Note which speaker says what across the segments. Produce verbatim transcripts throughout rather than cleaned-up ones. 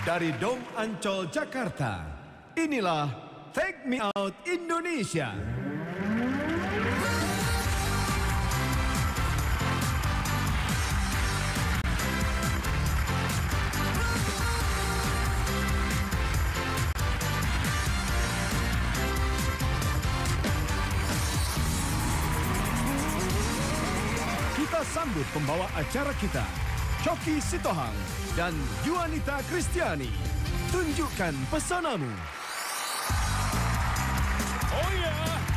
Speaker 1: Dari Dom Ancol, Jakarta, inilah Take Me Out Indonesia. Kita sambut pembawa acara kita, Coki Sitohang dan Yuanita Kristiani. Tunjukkan pesonamu.
Speaker 2: Oh ya.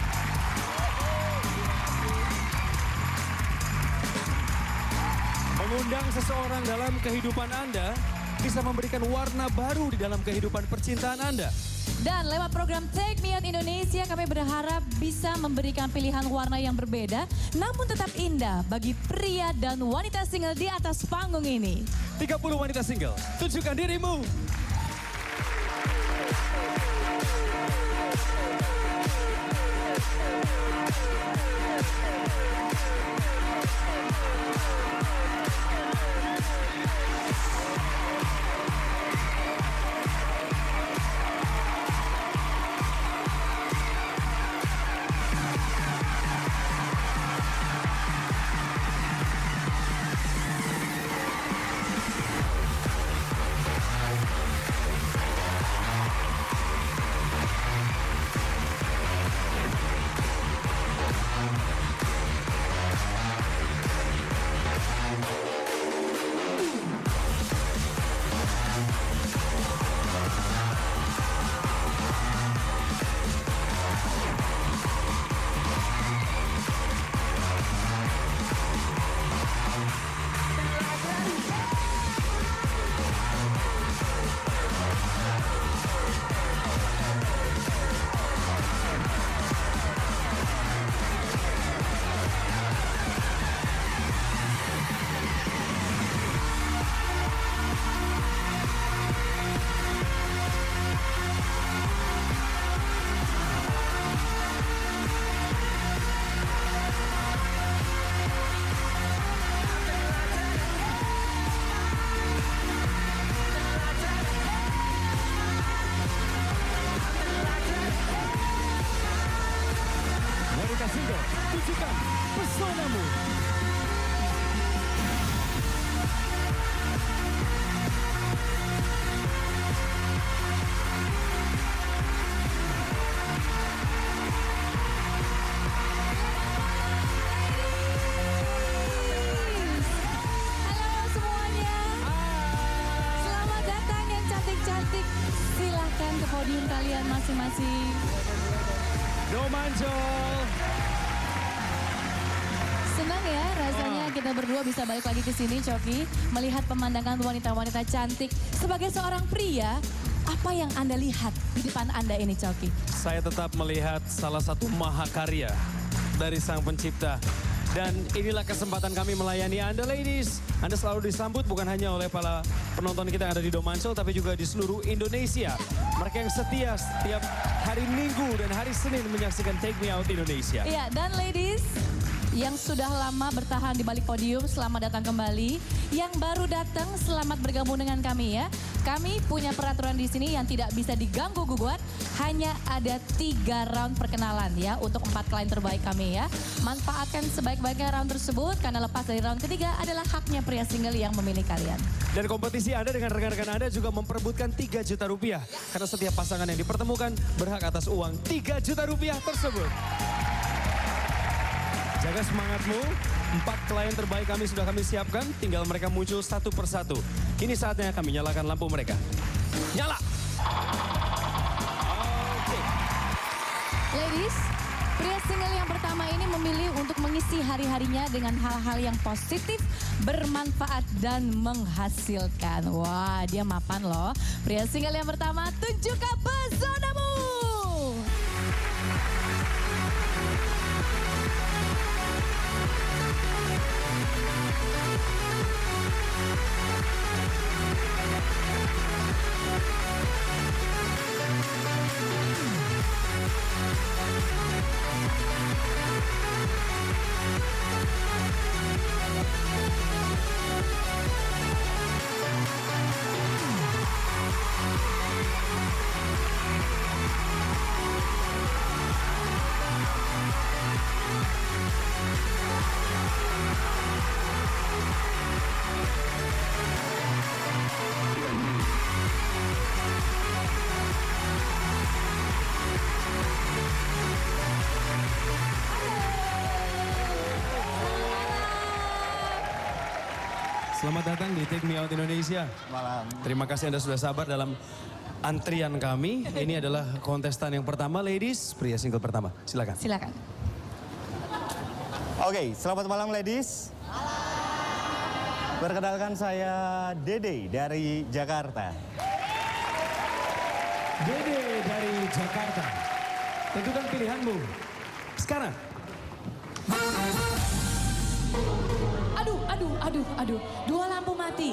Speaker 2: Mengundang seseorang dalam kehidupan Anda bisa memberikan warna baru di dalam kehidupan percintaan Anda.
Speaker 3: Dan lewat program Take Me Out Indonesia kami berharap bisa memberikan pilihan warna yang berbeda namun tetap indah bagi pria dan wanita single di atas panggung ini.
Speaker 2: tiga puluh wanita single, tunjukkan dirimu. Tunjukkan pesonamu.
Speaker 3: Halo semuanya. Selamat datang yang cantik-cantik. Silahkan ke podium kalian masing-masing.
Speaker 2: Dom Ancol.
Speaker 3: Senang ya rasanya
Speaker 2: Oh.
Speaker 3: kita berdua bisa balik lagi ke sini, Coki. Melihat pemandangan wanita-wanita cantik. Sebagai seorang pria, apa yang Anda lihat di depan Anda ini, Coki?
Speaker 2: Saya tetap melihat salah satu mahakarya dari Sang Pencipta. Dan inilah kesempatan kami melayani Anda, ladies. Anda selalu disambut bukan hanya oleh para penonton kita yang ada di Dom Ancol, tapi juga di seluruh Indonesia. Mereka yang setia setiap hari Minggu dan hari Senin menyaksikan Take Me Out Indonesia.
Speaker 3: Iya, dan ladies yang sudah lama bertahan di balik podium, selamat datang kembali. Yang baru datang, selamat bergabung dengan kami ya. Kami punya peraturan di sini yang tidak bisa diganggu gugat. Hanya ada tiga round perkenalan ya untuk empat klien terbaik kami ya. Manfaatkan sebaik-baiknya round tersebut karena lepas dari round ketiga adalah haknya pria single yang memilih kalian.
Speaker 2: Dan kompetisi Anda dengan rekan-rekan Anda juga memperebutkan tiga juta rupiah. Karena setiap pasangan yang dipertemukan berhak atas uang tiga juta rupiah tersebut. Jaga semangatmu, empat klien terbaik kami sudah kami siapkan, tinggal mereka muncul satu persatu. Ini saatnya kami nyalakan lampu mereka. Nyala! Oke.
Speaker 3: Ladies, pria single yang pertama ini memilih untuk mengisi hari-harinya dengan hal-hal yang positif, bermanfaat dan menghasilkan. Wah, dia mapan loh. Pria single yang pertama, tunjukkan pesonamu.
Speaker 2: Selamat datang di Take Me Out Indonesia.
Speaker 4: Malam.
Speaker 2: Terima kasih Anda sudah sabar dalam antrian kami. Ini adalah kontestan yang pertama, ladies, pria single pertama. Silakan.
Speaker 3: Silakan.
Speaker 4: Oke, selamat malam ladies. Perkenalkan saya Dede dari Jakarta.
Speaker 2: Dede dari Jakarta. Tentukan pilihanmu. Sekarang.
Speaker 3: Aduh, aduh, aduh, aduh. Dua lampu mati.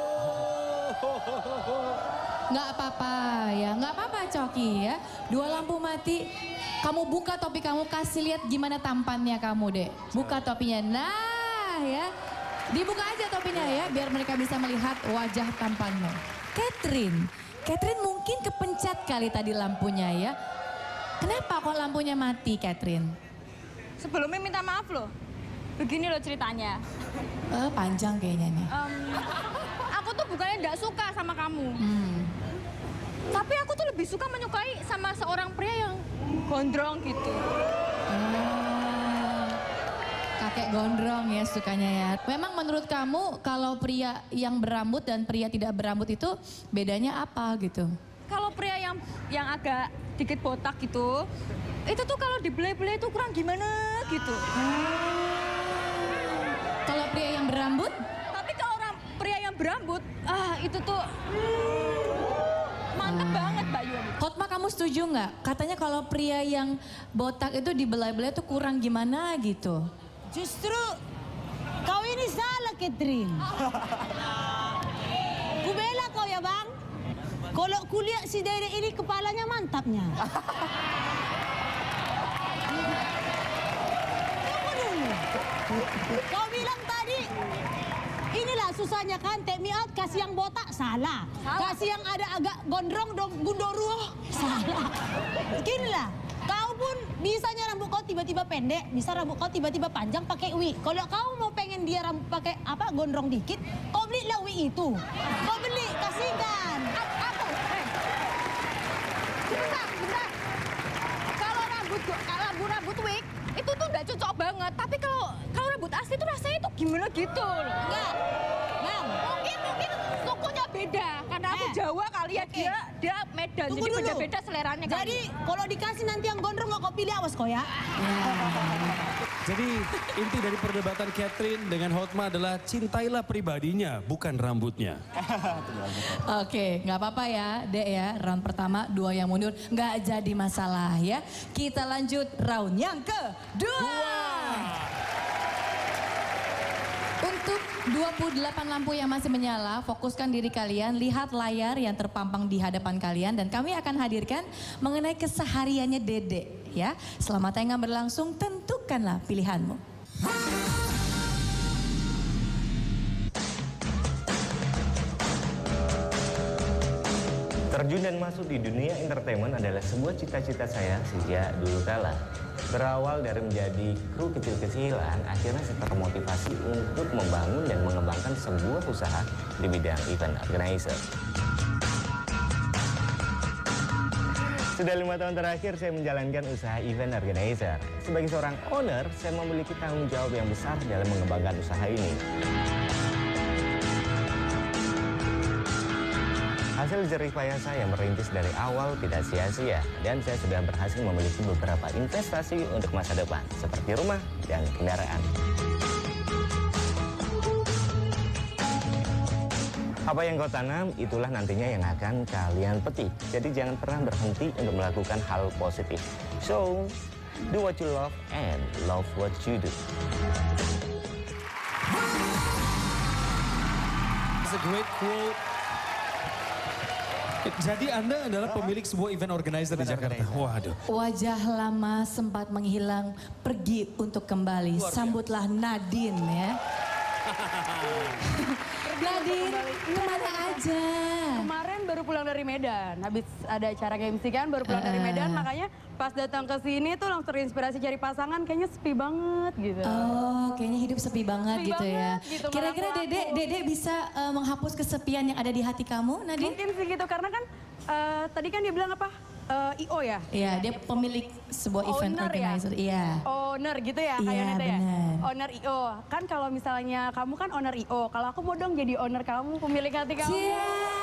Speaker 3: Nggak apa-apa ya, nggak apa-apa Coki ya. Dua lampu mati. Kamu buka topi kamu, kasih lihat gimana tampannya kamu deh. Buka topinya, nah ya. Dibuka aja topinya ya, biar mereka bisa melihat wajah tampanmu. Catherine, Catherine mungkin kepencet kali tadi lampunya ya. Kenapa kok lampunya mati Catherine?
Speaker 5: Sebelumnya minta maaf loh. Begini loh ceritanya.
Speaker 3: Eh, panjang kayaknya nih.
Speaker 5: Um, aku tuh bukannya nggak suka sama kamu.
Speaker 3: Hmm.
Speaker 5: Tapi aku tuh lebih suka menyukai sama seorang pria yang gondrong gitu.
Speaker 3: Ah, kakek gondrong ya sukanya ya. Memang menurut kamu kalau pria yang berambut dan pria tidak berambut itu bedanya apa gitu?
Speaker 5: Kalau pria yang yang agak dikit botak gitu, itu tuh kalau dibelai-belai tuh kurang gimana gitu.
Speaker 3: Kalau pria yang berambut?
Speaker 5: Tapi kalau orang pria yang berambut, ah itu tuh mantep banget Mbak Yuni.
Speaker 3: Hotma kamu setuju nggak? Katanya kalau pria yang botak itu dibelai-belai tuh kurang gimana gitu.
Speaker 6: Justru kau ini salah, Catherine. Ku bela kau ya bang. Kalau kuliah si Dede ini kepalanya mantapnya. Tunggu dulu. Kau bilang tadi, inilah susahnya kan, take me out, kasih yang botak, salah.
Speaker 5: Salah.
Speaker 6: Kasih yang ada agak gondrong, gundoruo, salah. Ginilah. Kau pun bisanya rambut kau tiba-tiba pendek, bisa rambut kau tiba-tiba panjang pakai wig. Kalau kau mau pengen dia rambut pakai apa gondrong dikit, kau belilah wig itu. Kau beli, kasihkan.
Speaker 5: Aku, eh. Bentar, bentar. Kalau rambut, kalau rambut-rambut wig, itu tuh udah cocok banget. Tapi kalau kalau rambut asli tuh rasanya tuh gimana gitu loh.
Speaker 6: Enggak, bang.
Speaker 5: Mungkin, mungkin sukunya beda. Karena aku
Speaker 6: Eh,
Speaker 5: Jawa kali ya,
Speaker 6: oke.
Speaker 5: dia dia Medan.
Speaker 6: Tunggu
Speaker 5: Jadi
Speaker 6: dulu.
Speaker 5: beda-beda seleranya kali.
Speaker 6: Jadi kalau dikasih nanti yang gondrong nggak kau pilih, awas kau ya.
Speaker 2: Jadi inti dari perdebatan Catherine dengan Hotma adalah cintailah pribadinya, bukan rambutnya.
Speaker 3: Oke, nggak apa-apa ya, Dek ya. Round pertama, dua yang mundur, nggak jadi masalah ya. Kita lanjut round yang kedua. Untuk dua puluh delapan lampu yang masih menyala, fokuskan diri kalian, lihat layar yang terpampang di hadapan kalian dan kami akan hadirkan mengenai kesehariannya Dede ya. Selama tayangan berlangsung, tentukanlah pilihanmu.
Speaker 7: Terjun dan masuk di dunia entertainment adalah sebuah cita-cita saya sejak dulu kala. Berawal dari menjadi kru kecil-kecilan, akhirnya saya termotivasi untuk membangun dan mengembangkan sebuah usaha di bidang event organizer. Sudah lima tahun terakhir saya menjalankan usaha event organizer. Sebagai seorang owner, saya memiliki tanggung jawab yang besar dalam mengembangkan usaha ini. Hasil jerih payah saya merintis dari awal tidak sia-sia dan saya sudah berhasil memiliki beberapa investasi untuk masa depan seperti rumah dan kendaraan. Apa yang kau tanam, itulah nantinya yang akan kalian petik. Jadi jangan pernah berhenti untuk melakukan hal positif. So, do what you love and love what you do.
Speaker 2: It's a great quote. Jadi Anda adalah pemilik sebuah event organizer di Jakarta. Waduh.
Speaker 3: Wajah lama sempat menghilang, pergi untuk kembali. Sambutlah Nadine ya. Nadine, kemana aja?
Speaker 8: Kemarin baru pulang dari Medan, habis ada acara M C kan, baru pulang dari Medan, makanya pas datang ke sini tuh langsung terinspirasi cari pasangan, kayaknya sepi banget gitu.
Speaker 3: Oh, kayaknya hidup sepi banget
Speaker 8: Sepi
Speaker 3: gitu
Speaker 8: banget
Speaker 3: ya.
Speaker 8: gitu,
Speaker 3: Kira-kira
Speaker 8: malah
Speaker 3: Dede,
Speaker 8: aku.
Speaker 3: Dede bisa uh, menghapus kesepian yang ada di hati kamu, Nadine?
Speaker 8: Mungkin sih gitu, karena kan eh, tadi kan dia bilang apa? Eh, I O ya?
Speaker 3: Iya, dia pemilik sebuah event
Speaker 8: Owner ya?
Speaker 3: organizer. Iya.
Speaker 8: Oh, owner gitu ya,
Speaker 3: Iya,
Speaker 8: kayaknya ya.
Speaker 3: benar.
Speaker 8: Owner I O. Kan kalau misalnya kamu kan owner I O, kalau aku mau dong jadi owner kamu, pemilik hati kamu.
Speaker 3: Cia.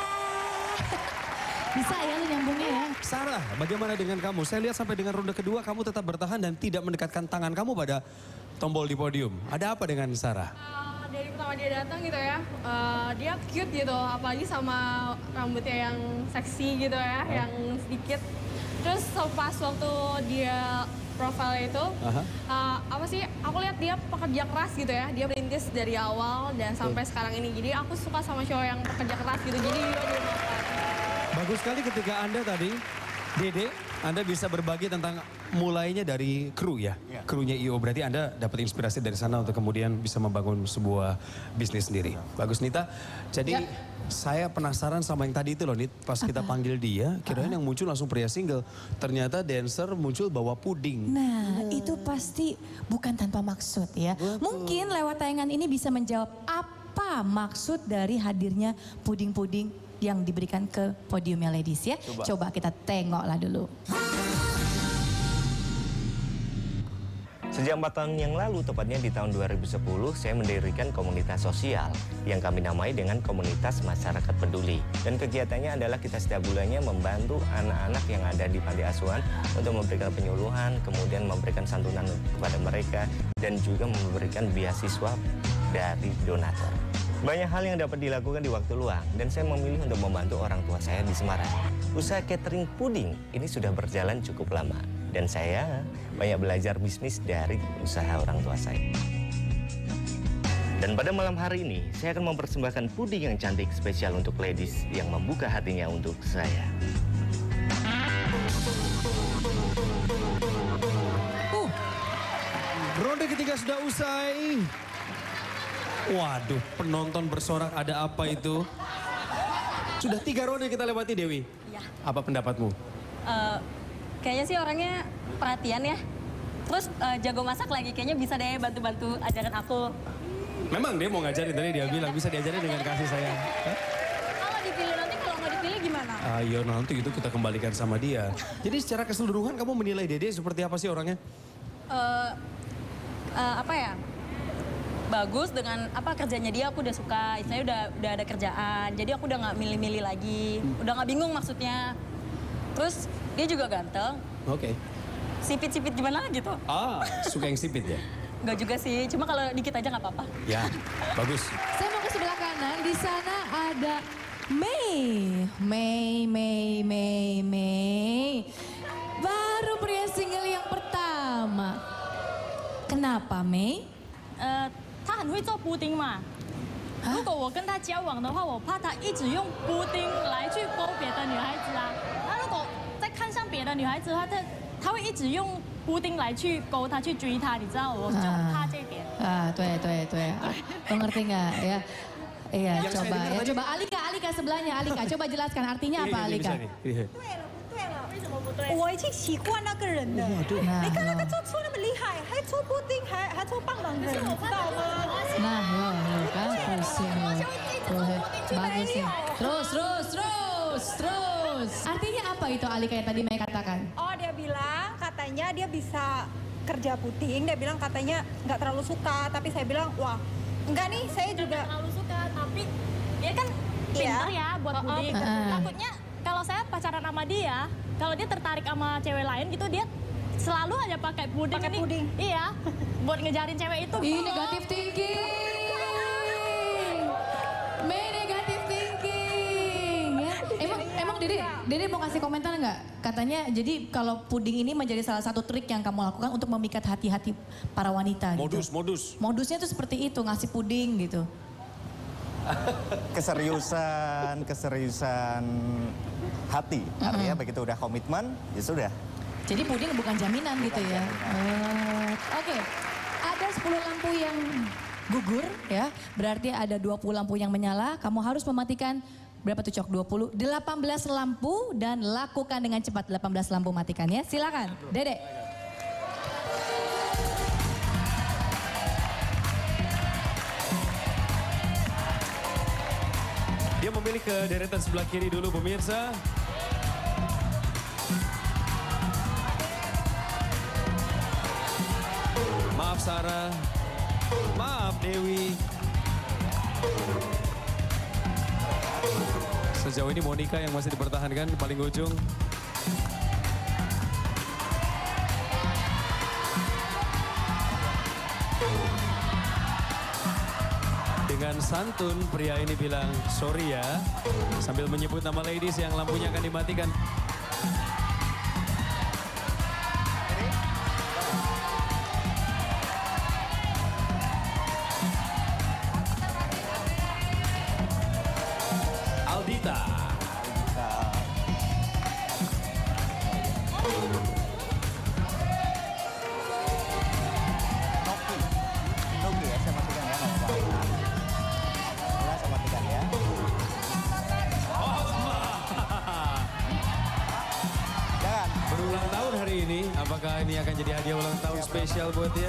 Speaker 3: Bisa ya lu nyambungnya ya.
Speaker 2: Sarah, bagaimana dengan kamu? Saya lihat sampai dengan ronde kedua kamu tetap bertahan dan tidak mendekatkan tangan kamu pada tombol di podium. Ada apa dengan Sarah?
Speaker 9: Uh, dari pertama dia datang gitu ya, uh, dia cute gitu, apalagi sama rambutnya yang seksi gitu ya, oh. yang sedikit. Terus pas waktu dia profile itu, uh-huh. uh, apa sih, aku lihat dia pekerja keras gitu ya, dia merintis dari awal dan sampai okay. sekarang ini. Jadi aku suka sama cowok yang pekerja keras gitu, jadi dia dimanfaatkan.
Speaker 2: Bagus sekali ketika Anda tadi, Dede, Anda bisa berbagi tentang mulainya dari kru ya. Yeah. Krunya I O, berarti Anda dapat inspirasi dari sana untuk kemudian bisa membangun sebuah bisnis sendiri. Bagus Nita, jadi yeah. saya penasaran sama yang tadi itu loh Nit. Pas kita
Speaker 3: Apa?
Speaker 2: panggil dia, kirain yang muncul langsung pria single. Ternyata dancer muncul bawa puding.
Speaker 3: Nah, yeah. itu pasti bukan tanpa maksud ya. Betul. Mungkin lewat tayangan ini bisa menjawab apa maksud dari hadirnya puding-puding yang diberikan ke podiumnya ladies ya. Coba, Coba kita tengoklah dulu.
Speaker 7: Sejak empat tahun yang lalu, tepatnya di tahun dua ribu sepuluh, saya mendirikan komunitas sosial yang kami namai dengan Komunitas Masyarakat Peduli. Dan kegiatannya adalah kita setiap bulannya membantu anak-anak yang ada di panti asuhan untuk memberikan penyuluhan, kemudian memberikan santunan kepada mereka, dan juga memberikan beasiswa dari donatur. Banyak hal yang dapat dilakukan di waktu luang, dan saya memilih untuk membantu orang tua saya di Semarang. Usaha catering puding ini sudah berjalan cukup lama, dan saya banyak belajar bisnis dari usaha orang tua saya. Dan pada malam hari ini, saya akan mempersembahkan puding yang cantik spesial untuk ladies yang membuka hatinya untuk saya.
Speaker 2: Uh, ronde ketiga sudah usai. Waduh, penonton bersorak, ada apa itu? Sudah tiga ronde kita lewati, Dewi.
Speaker 10: Iya.
Speaker 2: Apa pendapatmu?
Speaker 10: Uh, kayaknya sih orangnya perhatian ya. Terus uh, jago masak lagi, kayaknya bisa deh bantu-bantu ajaran aku.
Speaker 2: Memang dia mau ngajarin, tadi dia bilang bisa diajarin dengan kasih sayang. Hah?
Speaker 10: Kalau dipilih nanti, kalau nggak dipilih gimana?
Speaker 2: Ayo nanti itu kita kembalikan sama dia. Jadi secara keseluruhan kamu menilai Dede seperti apa sih orangnya?
Speaker 10: Uh, uh, apa ya? Bagus dengan apa kerjanya dia, aku udah suka. Istilahnya udah udah ada kerjaan, jadi aku udah nggak milih-milih lagi, hmm. udah nggak bingung maksudnya. Terus dia juga ganteng.
Speaker 2: Oke. Okay.
Speaker 10: Sipit-sipit gimana gitu?
Speaker 2: Ah, suka yang sipit ya?
Speaker 10: Nggak juga sih, cuma kalau dikit aja nggak apa-apa.
Speaker 2: Ya, bagus.
Speaker 3: Saya mau ke sebelah kanan, di sana ada Mei, Mei, Mei, Mei, Mei. Baru pria single yang pertama. Kenapa Mei?
Speaker 10: Uh, 他很会做布丁嘛。如果我跟他交往的话，我怕他一直用布丁来去勾别的女孩子啊。他如果再看上别的女孩子的话，他他会一直用布丁来去勾她，去追她，你知道，我就怕这点。
Speaker 3: Ah, 对对对，lo ngerti nggak ya? Iya, coba ya, coba Alika, Alika sebelahnya, Alika, coba jelaskan artinya apa Alika?
Speaker 6: 我已经习惯那个人了。你看那个做醋那么厉害，还做布丁，还还做棒棒的，你知道吗？
Speaker 3: Nah, lo, lo kan pusing lo. Bagus nih. Terus, terus, terus, terus. Artinya apa itu Alika yang tadi Mei katakan?
Speaker 6: Oh, dia bilang katanya dia bisa kerja puting. Dia bilang katanya nggak terlalu suka, tapi saya bilang wah enggak nih, saya juga
Speaker 10: nggak terlalu suka, tapi dia kan pintar ya buat puting. Takutnya kalau saya pacaran sama dia, kalau dia tertarik sama cewek lain gitu, dia selalu aja pakai puding.
Speaker 6: Pakai puding?
Speaker 10: Iya, buat ngejarin cewek itu.
Speaker 3: Ih, negatif thinking. Mei negatif thinking. Ya. Emang, emang Dede, Dede mau kasih komentar nggak? Katanya, jadi kalau puding ini menjadi salah satu trik yang kamu lakukan untuk memikat hati-hati para wanita.
Speaker 2: Modus,
Speaker 3: gitu.
Speaker 2: modus.
Speaker 3: Modusnya tuh seperti itu, ngasih puding gitu.
Speaker 4: Keseriusan, keseriusan hati. Artinya mm-hmm. begitu udah komitmen, ya sudah.
Speaker 3: Jadi puding bukan jaminan bukan gitu ya. Uh, Oke, okay. Ada sepuluh lampu yang gugur ya. Berarti ada dua puluh lampu yang menyala. Kamu harus mematikan berapa tuh Cok? dua puluh? delapan belas lampu dan lakukan dengan cepat delapan belas lampu matikan ya. Silakan, Dede.
Speaker 2: Dia memilih ke deretan sebelah kiri dulu pemirsa. Sarah. Maaf Dewi. Sejauh ini Monica yang masih dipertahankan di paling ujung. Dengan santun pria ini bilang sorry ya, sambil menyebut nama ladies yang lampunya akan dimatikan. Aldita.
Speaker 4: Noki ya, saya matikan ya. Saya matikan ya. Jangan.
Speaker 2: Berulang tahun hari ini, apakah ini akan jadi hadiah ulang tahun spesial buat dia?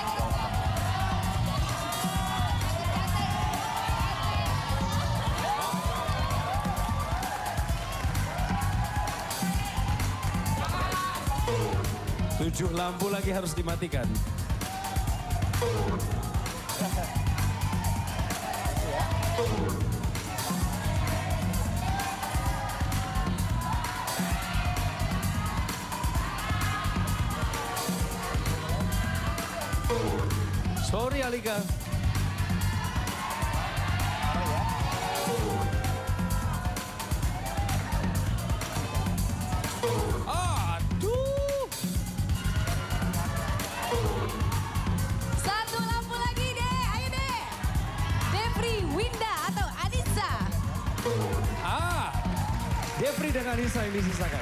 Speaker 2: Tujuh lampu lagi harus dimatikan. Sorry Alika. Aduh.
Speaker 3: Satu lampu lagi deh, ayo deh. Devri, Winda atau Anissa?
Speaker 2: Ah, Devri dan Anissa yang disisakan.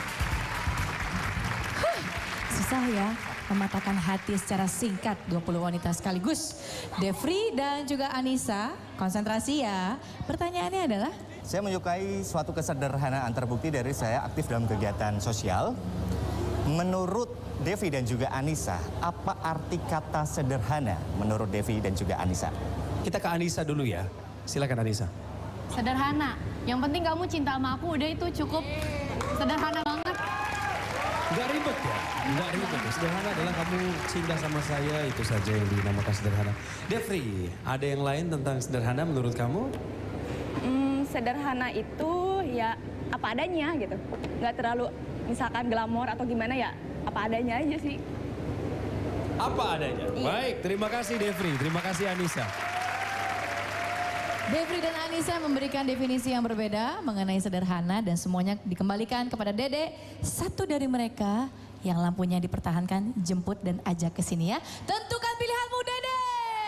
Speaker 3: Huh, susah ya mematahkan hati secara singkat dua puluh wanita sekaligus. Devri dan juga Anissa, konsentrasi ya. Pertanyaannya adalah?
Speaker 4: Saya menyukai suatu kesederhanaan terbukti dari saya aktif dalam kegiatan sosial. Menurut Devi dan juga Anissa, apa arti kata sederhana menurut Devi dan juga Anissa?
Speaker 2: Kita ke Anissa dulu ya. Silakan Anissa.
Speaker 9: Sederhana. Yang penting kamu cinta sama aku, udah itu cukup sederhana banget.
Speaker 2: Nggak ribet ya? Nggak ribet ya. Sederhana adalah kamu cinta sama saya, itu saja yang dinamakan sederhana. Devri, ada yang lain tentang sederhana menurut kamu?
Speaker 11: Hmm, sederhana itu ya apa adanya gitu. Nggak terlalu misalkan glamor atau gimana ya, apa adanya aja sih.
Speaker 2: Apa adanya?
Speaker 11: Iya.
Speaker 2: Baik, terima kasih Devri, terima kasih Anissa.
Speaker 3: Devri dan Anissa memberikan definisi yang berbeda mengenai sederhana dan semuanya dikembalikan kepada Dede. Satu dari mereka yang lampunya dipertahankan, jemput dan ajak ke sini ya. Tentukan pilihanmu Dede.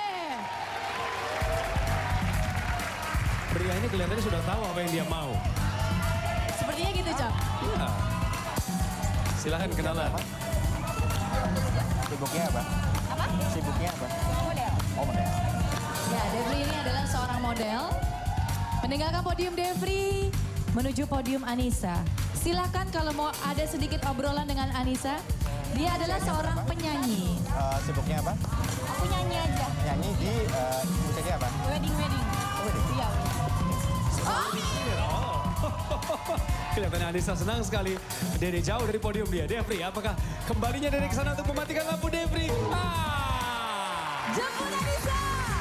Speaker 2: Pria ini kelihatannya sudah tahu apa yang dia mau.
Speaker 3: Sepertinya gitu, Cok.
Speaker 2: Iya. Silahkan kenalan.
Speaker 4: Sibuknya apa?
Speaker 11: Apa?
Speaker 4: Sibuknya apa?
Speaker 11: Model.
Speaker 4: Oh, model.
Speaker 3: Ya, Devri ini adalah seorang model. Meninggalkan podium Devri, menuju podium Anissa. Silakan kalau mau ada sedikit obrolan dengan Anissa. Dia adalah seorang penyanyi.
Speaker 4: Uh, sibuknya apa?
Speaker 11: Aku nyanyi aja.
Speaker 4: Nyanyi di uh, musiknya apa?
Speaker 11: Wedding wedding.
Speaker 4: Oh, wedding.
Speaker 11: Iya.
Speaker 2: Oh. Kelihatannya Anissa senang sekali. Dede jauh dari podium dia. Devri, apakah kembalinya Dede ke sana untuk mematikan lampu Devri? Ah!
Speaker 3: Jemput Anissa.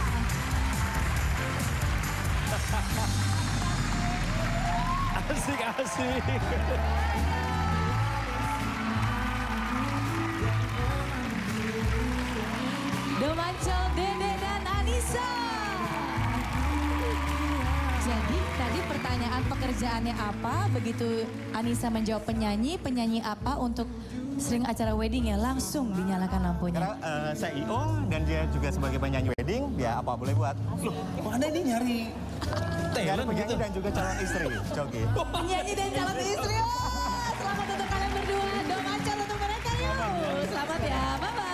Speaker 2: Asik, asik.
Speaker 3: Domancel, Dede dan Anissa. Jadi tadi pertanyaan pekerjaannya apa? Begitu Anissa menjawab penyanyi, penyanyi apa untuk sering acara wedding ya langsung dinyalakan lampunya.
Speaker 4: Karena uh, saya I O dan dia juga sebagai penyanyi wedding, ya apa boleh buat.
Speaker 2: Loh, kok Anda ini nyari talent
Speaker 4: penyanyi
Speaker 2: gitu?
Speaker 4: dan juga calon istri, Joki.
Speaker 3: Penyanyi dan calon istri. Oh, selamat untuk kalian berdua. Domancel untuk mereka yuk. Selamat ya, bye-bye.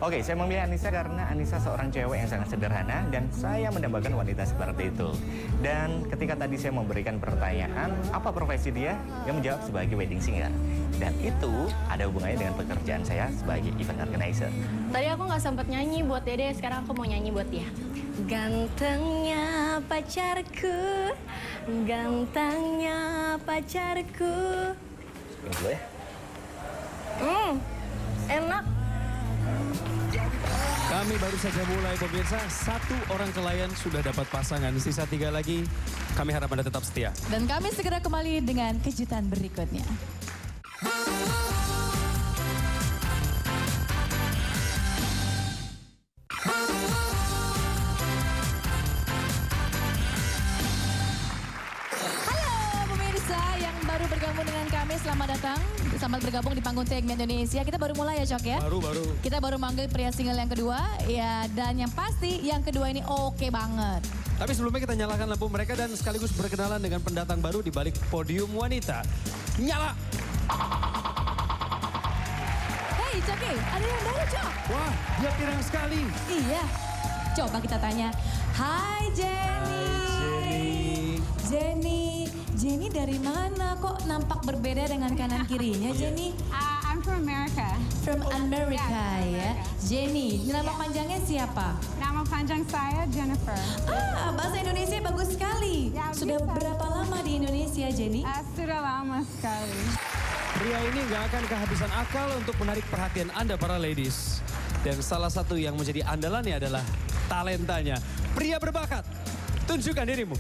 Speaker 4: Oke, saya memilih Anissa karena Anissa seorang cewek yang sangat sederhana dan saya mendambakan wanita seperti itu. Dan ketika tadi saya memberikan pertanyaan, apa profesi dia? Dia menjawab sebagai wedding singer. Dan itu ada hubungannya dengan pekerjaan saya sebagai event organizer.
Speaker 10: Tadi aku nggak sempat nyanyi buat Dede, sekarang aku mau nyanyi buat dia. Gantengnya pacarku, gantengnya pacarku.
Speaker 4: Ini dulu ya.
Speaker 10: Hmm, enak.
Speaker 2: Kami baru saja mulai pemirsa, satu orang klien sudah dapat pasangan, sisa tiga lagi. Kami harap Anda tetap setia.
Speaker 3: Dan kami segera kembali dengan kejutan berikutnya. Baru bergabung dengan kami, selamat datang. Selamat bergabung di panggung Take Me Indonesia. Kita baru mulai ya, Cok ya?
Speaker 2: Baru, baru.
Speaker 3: Kita baru manggil pria single yang kedua. Ya, dan yang pasti yang kedua ini oke banget.
Speaker 2: Tapi sebelumnya kita nyalakan lampu mereka dan sekaligus berkenalan dengan pendatang baru di balik podium wanita. Nyala!
Speaker 3: Hei, Coki, ada yang baru, Cok?
Speaker 2: Wah, dia pirang sekali.
Speaker 3: Iya. Coba kita tanya. Hai, Jenny.
Speaker 2: Jenny.
Speaker 3: Jenny. Jenny dari mana kok nampak berbeda dengan kanan kirinya, Jenny?
Speaker 12: Uh, I'm from America.
Speaker 3: From America
Speaker 12: yeah,
Speaker 3: ya. Jenny, nama
Speaker 12: yeah.
Speaker 3: panjangnya siapa?
Speaker 12: Nama panjang saya Jennifer.
Speaker 3: Ah, bahasa Indonesia bagus sekali.
Speaker 12: Ya,
Speaker 3: sudah
Speaker 12: bisa.
Speaker 3: berapa lama di Indonesia, Jenny?
Speaker 12: Uh, sudah lama sekali.
Speaker 2: Pria ini nggak akan kehabisan akal untuk menarik perhatian Anda para ladies. Dan salah satu yang menjadi andalannya adalah talentanya. Pria berbakat, tunjukkan dirimu.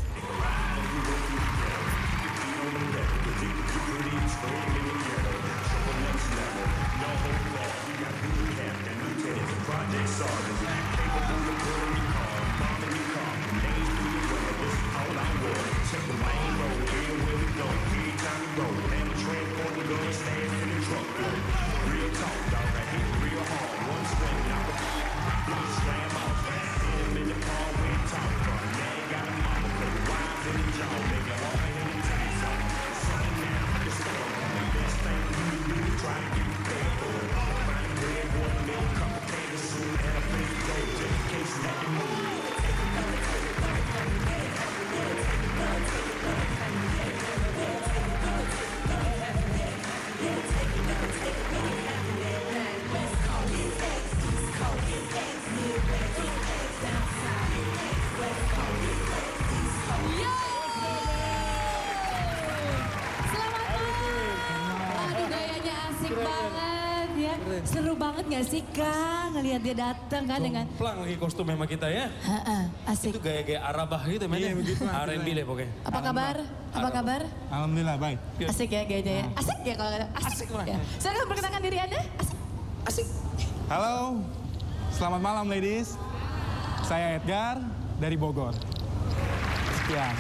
Speaker 3: Seru banget gak sih Kak ngelihat dia datang kan dengan...
Speaker 2: Plang lagi kostum sama kita ya.
Speaker 3: Ha-ha, asik.
Speaker 2: Itu gaya-gaya Arabah gitu mainnya.
Speaker 13: Iya begitu.
Speaker 2: R and B deh pokoknya.
Speaker 3: Apa kabar? Apa kabar?
Speaker 13: Alhamdulillah baik.
Speaker 3: Asik ya gayanya ya. Asik ya kalau kata. Asik.
Speaker 2: Asik lah.
Speaker 3: Ya. Silakan perkenalkan diri Anda. Asik. Asik.
Speaker 13: Halo, selamat malam ladies. Saya Edgar dari Bogor. Sekian.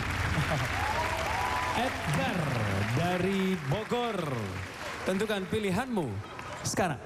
Speaker 2: Edgar dari Bogor. Tentukan pilihanmu sekarang.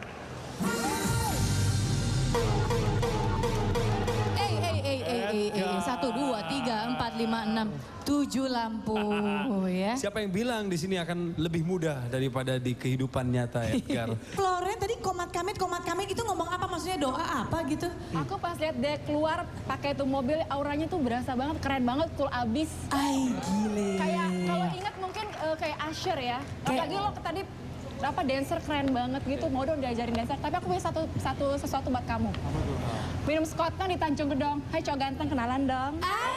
Speaker 3: Eh, eh, eh, eh, eh, eh, satu, dua, tiga, empat, lima, enam, tujuh lampu, ya.
Speaker 2: Siapa yang bilang di sini akan lebih mudah daripada di kehidupan nyata, Edgar?
Speaker 6: Flore tadi komat kamit, komat kamit itu ngomong apa? Maksudnya doa apa gitu?
Speaker 11: Aku pas lihat dia keluar pakai itu mobil, auranya tuh berasa banget, keren banget, cool abis.
Speaker 6: Ay, gile.
Speaker 11: Kayak kalau ingat mungkin uh, kayak Usher ya. Apalagi lo tadi apa dancer keren banget gitu, mau dong diajarin dancer. Tapi aku punya satu satu sesuatu buat kamu. Minum Scotland di Tanjung Gedong. Hai cowok ganteng, kenalan dong.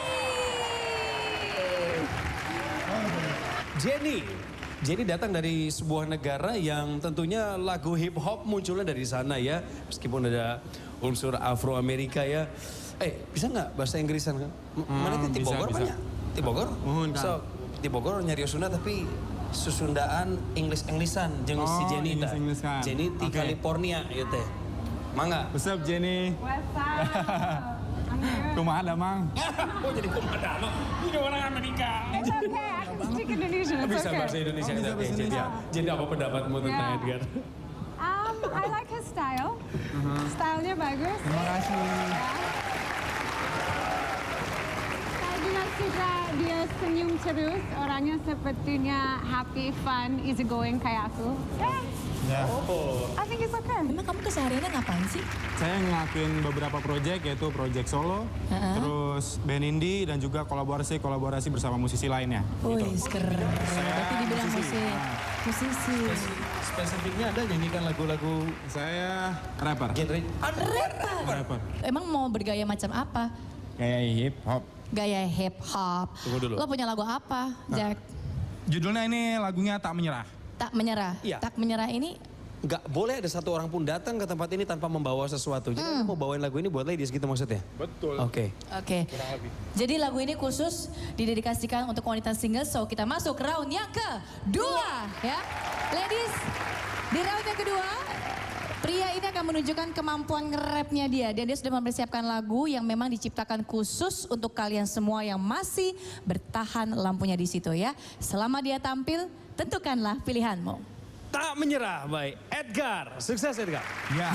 Speaker 2: Jenny. Jenny datang dari sebuah negara yang tentunya lagu hip hop munculnya dari sana ya. Meskipun ada unsur Afro Amerika ya. Eh, bisa nggak bahasa Inggrisan kan? M-
Speaker 13: Hmm,
Speaker 2: Mana itu di
Speaker 13: bisa,
Speaker 2: Bogor
Speaker 13: bisa.
Speaker 2: banyak? Di Bogor?
Speaker 13: Mohon, Kang.
Speaker 2: So, di Bogor nyari Sunda tapi susundaan English-Englishan jeung si
Speaker 13: Oh,
Speaker 2: Jenny ta.
Speaker 13: English-Englishan.
Speaker 2: Jenny di
Speaker 13: Oke.
Speaker 2: California gitu teh. Mangga.
Speaker 13: What's up Jenny?
Speaker 12: What's up? I'm good.
Speaker 13: Kumaha ada mang?
Speaker 2: Oh jadi kumadama. Ini orang Amerika.
Speaker 12: It's okay, I can speak Indonesian, it's
Speaker 2: Bisa
Speaker 12: okay.
Speaker 2: bahasa Indonesia.
Speaker 13: Oh, bisa
Speaker 2: Oke,
Speaker 13: bahasa
Speaker 2: jadi,
Speaker 13: Indonesia.
Speaker 2: jadi apa pendapatmu tentang
Speaker 12: Yeah.
Speaker 2: Edgar?
Speaker 12: Um, I like his style. Stylenya bagus.
Speaker 13: Terima kasih.
Speaker 12: Saya juga suka dia senyum terus. Orangnya sepertinya happy, fun, easy going kayak aku. Eh,
Speaker 13: Ya.
Speaker 2: Oh.
Speaker 3: I think it's okay. Memang kamu kesehariannya ngapain sih?
Speaker 13: Saya ngelakuin beberapa proyek, yaitu proyek solo,
Speaker 3: Uh-huh.
Speaker 13: terus band indie, dan juga kolaborasi-kolaborasi bersama musisi lainnya.
Speaker 3: Wih,
Speaker 13: Gitu.
Speaker 3: keren. Berarti dibilang
Speaker 13: musisi.
Speaker 3: musik. Musisi.
Speaker 2: Spesifiknya ada nyanyikan lagu-lagu
Speaker 13: Saya rapper.
Speaker 2: genre.
Speaker 3: Ada rapper.
Speaker 13: Rapper.
Speaker 3: Emang mau bergaya macam apa?
Speaker 13: Kayak hip hop.
Speaker 3: Gaya hip hop.
Speaker 2: Tunggu dulu.
Speaker 3: Lo punya lagu apa, Jack?
Speaker 13: Judulnya ini lagunya Tak Menyerah.
Speaker 3: Tak menyerah.
Speaker 2: Iya.
Speaker 3: Tak menyerah ini
Speaker 2: Nggak boleh ada satu orang pun datang ke tempat ini tanpa membawa sesuatu. Jadi aku mau bawain lagu ini buat ladies gitu maksudnya?
Speaker 13: Betul.
Speaker 2: Oke.
Speaker 3: Oke. Jadi lagu ini khusus didedikasikan untuk wanita single. So kita masuk round yang kedua ya. Ladies, di round yang kedua pria ini akan menunjukkan kemampuan nge-rapnya dia. Dan dia sudah mempersiapkan lagu yang memang diciptakan khusus untuk kalian semua yang masih bertahan lampunya di situ ya. Selama dia tampil, tentukanlah pilihanmu.
Speaker 2: Tak Menyerah by Edgar. Sukses Edgar.
Speaker 13: Ya.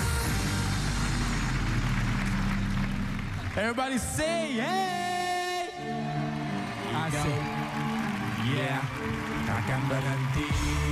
Speaker 13: Everybody say hey. Asik. Yeah. Takkan berhenti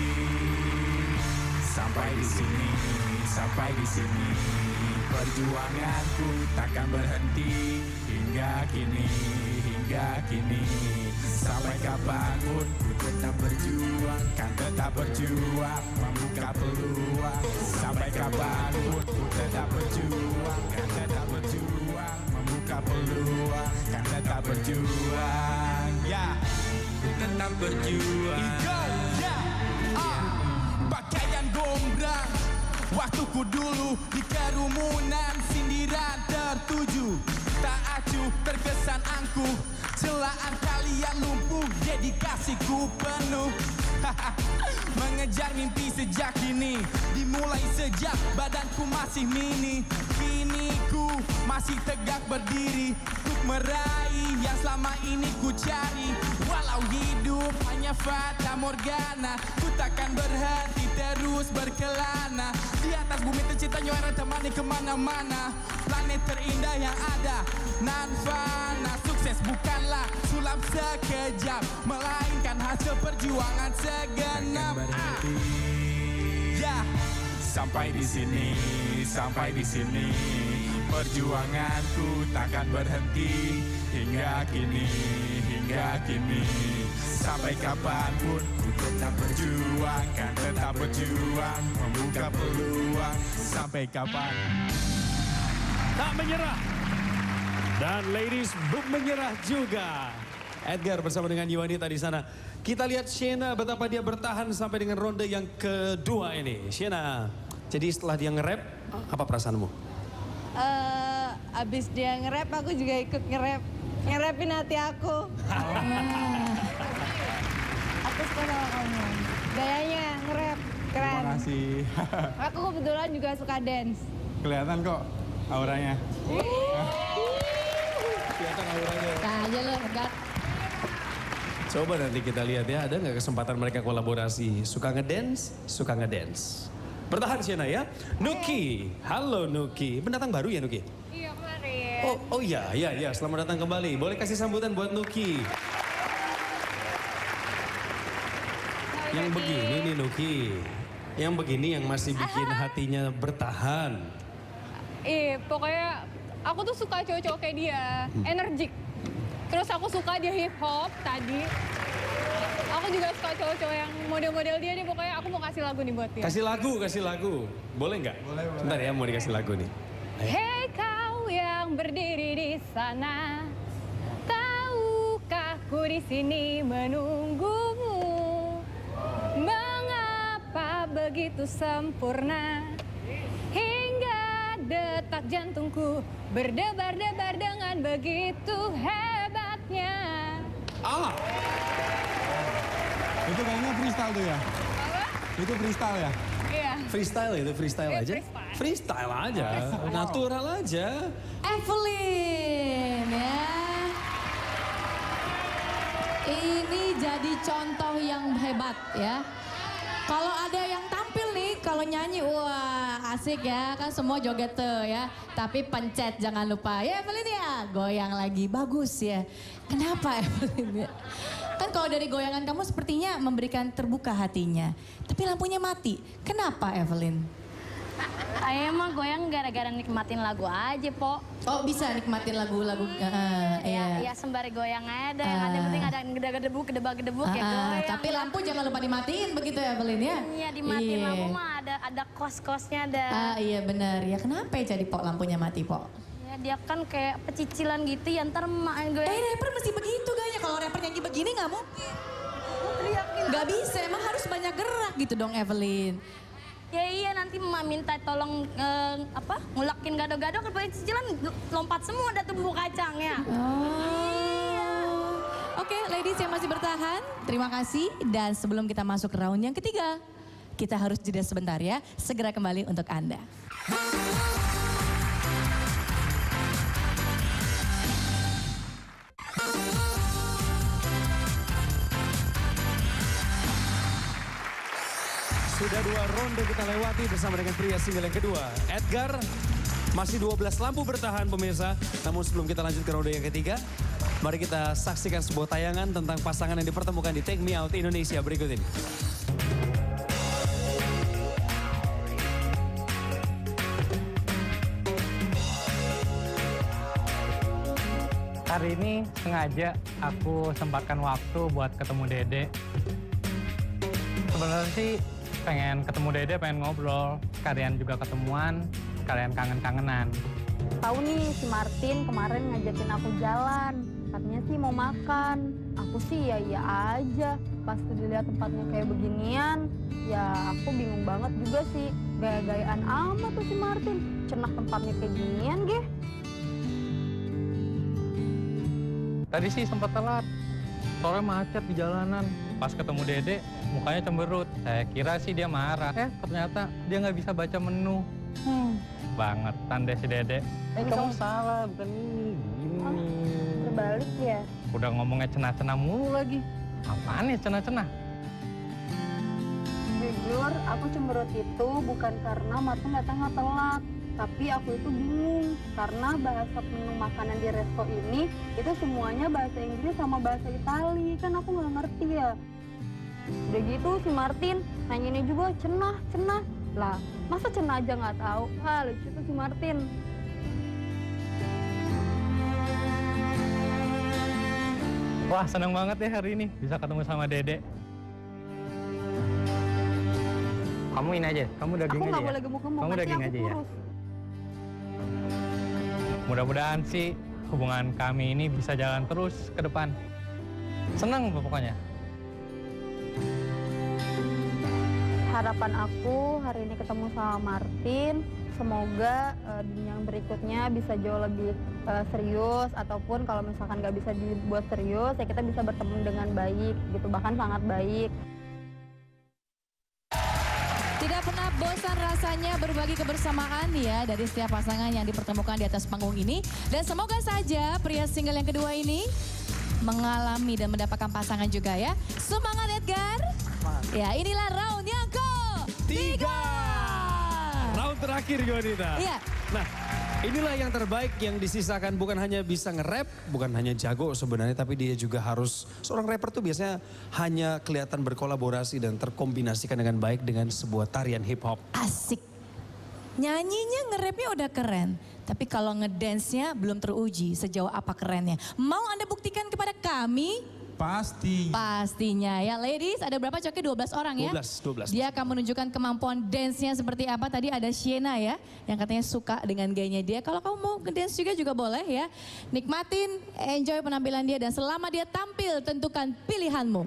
Speaker 13: sampai di sini, sampai di sini. Perjuanganku takkan berhenti hingga kini, hingga kini. Sampai kapanpun ku tetap berjuang, kan tetap berjuang, membuka peluang. Sampai kapanpun ku tetap berjuang, kan tetap berjuang, membuka peluang, kan tetap berjuang. Ya, ku tetap berjuang. Go, ya, ah, pakaian gombrang. Waktuku dulu di kerumunan, sindiran tertuju, tak acuh terkesan angkuh. Celaan kalian lumpuh, dedikasiku penuh. Mengejar mimpi sejak kini, dimulai sejak badanku masih mini. Kini ku masih tegak berdiri untuk meraih yang selama ini ku cari. Walau hidup hanya fata morgana, ku takkan berhenti terus berkelana. Di atas bumi tercipta nyuara temani kemana-mana. Planet terindah yang ada nan fana. Sukses bukanlah sulap sekejap, melainkan hasil perjuangan segenap. Ah. Ya, sampai di sini, sampai di sini. Perjuanganku takkan berhenti hingga kini, hingga kini. Sampai kapanpun ku tetap berjuang, kan tetap berjuang, membuka peluang. Sampai kapan?
Speaker 2: Tak Menyerah. Dan ladies, belum menyerah juga. Edgar bersama dengan Yuanita di sana. Kita lihat Shena betapa dia bertahan sampai dengan ronde yang kedua ini. Shena, jadi setelah dia nge-rap, apa perasaanmu?
Speaker 8: Eh, abis dia nge-rap, aku juga ikut nge-rap. Nge-rapin hati aku. Aku suka sama kamu. Gayanya nge-rap, keren.
Speaker 13: Terima kasih.
Speaker 8: Aku kebetulan juga suka dance.
Speaker 13: Kelihatan kok auranya.
Speaker 2: Kelihatan auranya.
Speaker 3: Nah aja lo, Edgar.
Speaker 2: Coba nanti kita lihat ya, ada nggak kesempatan mereka kolaborasi? Suka ngedance, suka ngedance. Bertahan Shena ya. Nuki, halo Nuki. Pendatang baru ya Nuki?
Speaker 9: Iya kemarin.
Speaker 2: Oh, oh iya, iya, iya. Selamat datang kembali. Boleh kasih sambutan buat Nuki. Yang begini nih Nuki. Yang begini yang masih bikin hatinya bertahan.
Speaker 9: Iya, pokoknya aku tuh suka cowok-cowok kayak dia, energik. Terus aku suka dia hip hop tadi. Aku juga suka cowok-cowok yang model-model dia nih, pokoknya aku mau kasih lagu nih buat dia.
Speaker 2: Kasih lagu, kasih lagu. Boleh nggak? Boleh, boleh. Bentar ya, mau dikasih lagu nih.
Speaker 9: Hei kau yang berdiri di sana, tahukah ku di sini menunggumu? Mengapa begitu sempurna hingga detak jantungku berdebar-debar dengan begitu hebatnya?
Speaker 2: Ah.
Speaker 13: Itu kayaknya freestyle tuh ya?
Speaker 9: Apa?
Speaker 13: Itu freestyle ya?
Speaker 9: Iya.
Speaker 2: Freestyle itu, freestyle
Speaker 9: Iya,
Speaker 2: aja.
Speaker 9: freestyle.
Speaker 2: Freestyle aja, natural aja.
Speaker 3: Evelyn ya. Ini jadi contoh yang hebat ya. Kalau ada yang tampil nih, kalau nyanyi, wah asik ya. Kan semua joget tuh ya. Tapi pencet jangan lupa. Ya Evelyn ya, goyang lagi. Bagus ya. Kenapa Evelyn ya? Kan kalau dari goyangan kamu sepertinya memberikan terbuka hatinya. Tapi lampunya mati. Kenapa Evelyn?
Speaker 10: Saya emang goyang gara-gara nikmatin lagu aja, Po.
Speaker 3: Oh bisa nikmatin lagu-lagu. Uh,
Speaker 10: ya, ya sembari goyang aja. Uh, yang penting ada gedebuk, gedebak-gedebuk uh, ya goyang.
Speaker 3: Tapi lampu jangan lupa dimatiin begitu ya Evelyn ya?
Speaker 10: Iya dimatiin iya. Lampu mah ada ada kos-kosnya ada.
Speaker 3: Ah iya benar. Ya kenapa ya jadi Po lampunya mati Po?
Speaker 10: Ya dia kan kayak pecicilan gitu ya ntar main goyang.
Speaker 3: Eh rapper mesti begitu gayanya. Kalau rapper nyanyi begini nggak mungkin. Gak bisa, emang harus banyak gerak gitu dong Evelyn.
Speaker 10: Ya iya nanti emak minta tolong uh, apa ngulakin gado-gado ke cicilan lompat semua ada tumbuh kacangnya.
Speaker 3: Oh. Iya. Oke okay, ladies yang masih bertahan terima kasih dan sebelum kita masuk ke round yang ketiga kita harus jeda sebentar ya. Segera kembali untuk Anda.
Speaker 2: Sudah dua ronde kita lewati bersama dengan pria single yang kedua. Edgar, masih dua belas lampu bertahan pemirsa. Namun sebelum kita lanjut ke ronde yang ketiga, mari kita saksikan sebuah tayangan tentang pasangan yang dipertemukan di Take Me Out Indonesia berikut ini.
Speaker 14: Hari ini sengaja aku sempatkan waktu buat ketemu Dede. Sebenarnya sih pengen ketemu Dede, pengen ngobrol, sekalian juga ketemuan, sekalian kangen-kangenan.
Speaker 8: Tahu nih si Martin kemarin ngajakin aku jalan, katanya sih mau makan. Aku sih ya iya aja, pas dilihat tempatnya kayak beginian, ya aku bingung banget juga sih. Gaya-gayaan amat tuh si Martin, cenah tempatnya kayak ginian geh.
Speaker 14: Tadi sih sempat telat, sore macet di jalanan. Pas ketemu Dede, mukanya cemberut. Saya kira sih dia marah. Eh, ternyata dia nggak bisa baca menu. Hmm. Bangetan deh si Dede. Eh, kamu salah, bukan ini. Gini. Oh,
Speaker 8: terbalik ya?
Speaker 14: Udah ngomongnya cenah-cenah mulu lagi. Apaan ya cenah-cenah?
Speaker 8: Jujur, aku cemberut itu bukan karena Martin datangnya telat. Tapi aku itu bingung, karena bahasa menu makanan di resto ini, itu semuanya bahasa Inggris sama bahasa Itali. Kan aku nggak ngerti ya. Udah gitu si Martin nanyainnya juga cenah, cenah. Lah, masa cenah aja nggak tahu? Wah, lucu tuh si Martin.
Speaker 14: Wah, seneng banget ya hari ini bisa ketemu sama Dede. Kamu ini aja, kamu daging
Speaker 8: aku
Speaker 14: aja
Speaker 8: nggak
Speaker 14: ya?
Speaker 8: boleh gemuk-gemuk,
Speaker 14: kamu
Speaker 8: nanti
Speaker 14: daging
Speaker 8: aku
Speaker 14: aja
Speaker 8: kurus.
Speaker 14: Ya? Mudah-mudahan sih hubungan kami ini bisa jalan terus ke depan. Senang pokoknya.
Speaker 8: Harapan aku hari ini ketemu sama Martin, semoga uh, yang berikutnya bisa jauh lebih uh, serius, ataupun kalau misalkan nggak bisa dibuat serius, ya kita bisa bertemu dengan baik, gitu, bahkan sangat baik.
Speaker 3: Tidak pernah bosan rasanya berbagi kebersamaan ya dari setiap pasangan yang dipertemukan di atas panggung ini. Dan semoga saja pria single yang kedua ini mengalami dan mendapatkan pasangan juga ya. Semangat Edgar. Semangat. Ya inilah round yang ketiga.
Speaker 2: Round terakhir Gonita.
Speaker 3: Iya.
Speaker 2: Nah inilah yang terbaik yang disisakan, bukan hanya bisa nge-rap, bukan hanya jago sebenarnya, tapi dia juga harus, seorang rapper tuh biasanya hanya kelihatan berkolaborasi dan terkombinasikan dengan baik dengan sebuah tarian hip hop.
Speaker 3: Asik. Nyanyinya nge-rapnya udah keren, tapi kalau ngedance-nya belum teruji sejauh apa kerennya. Mau Anda buktikan kepada kami?
Speaker 15: Pasti.
Speaker 3: Pastinya ya. Ladies, ada berapa coknya? dua belas orang ya?
Speaker 2: dua belas, dua belas.
Speaker 3: Dia akan menunjukkan kemampuan dance-nya seperti apa. Tadi ada Sienna ya, yang katanya suka dengan gayanya dia. Kalau kamu mau ngedance juga juga boleh ya. Nikmatin, enjoy penampilan dia, dan selama dia tampil tentukan pilihanmu.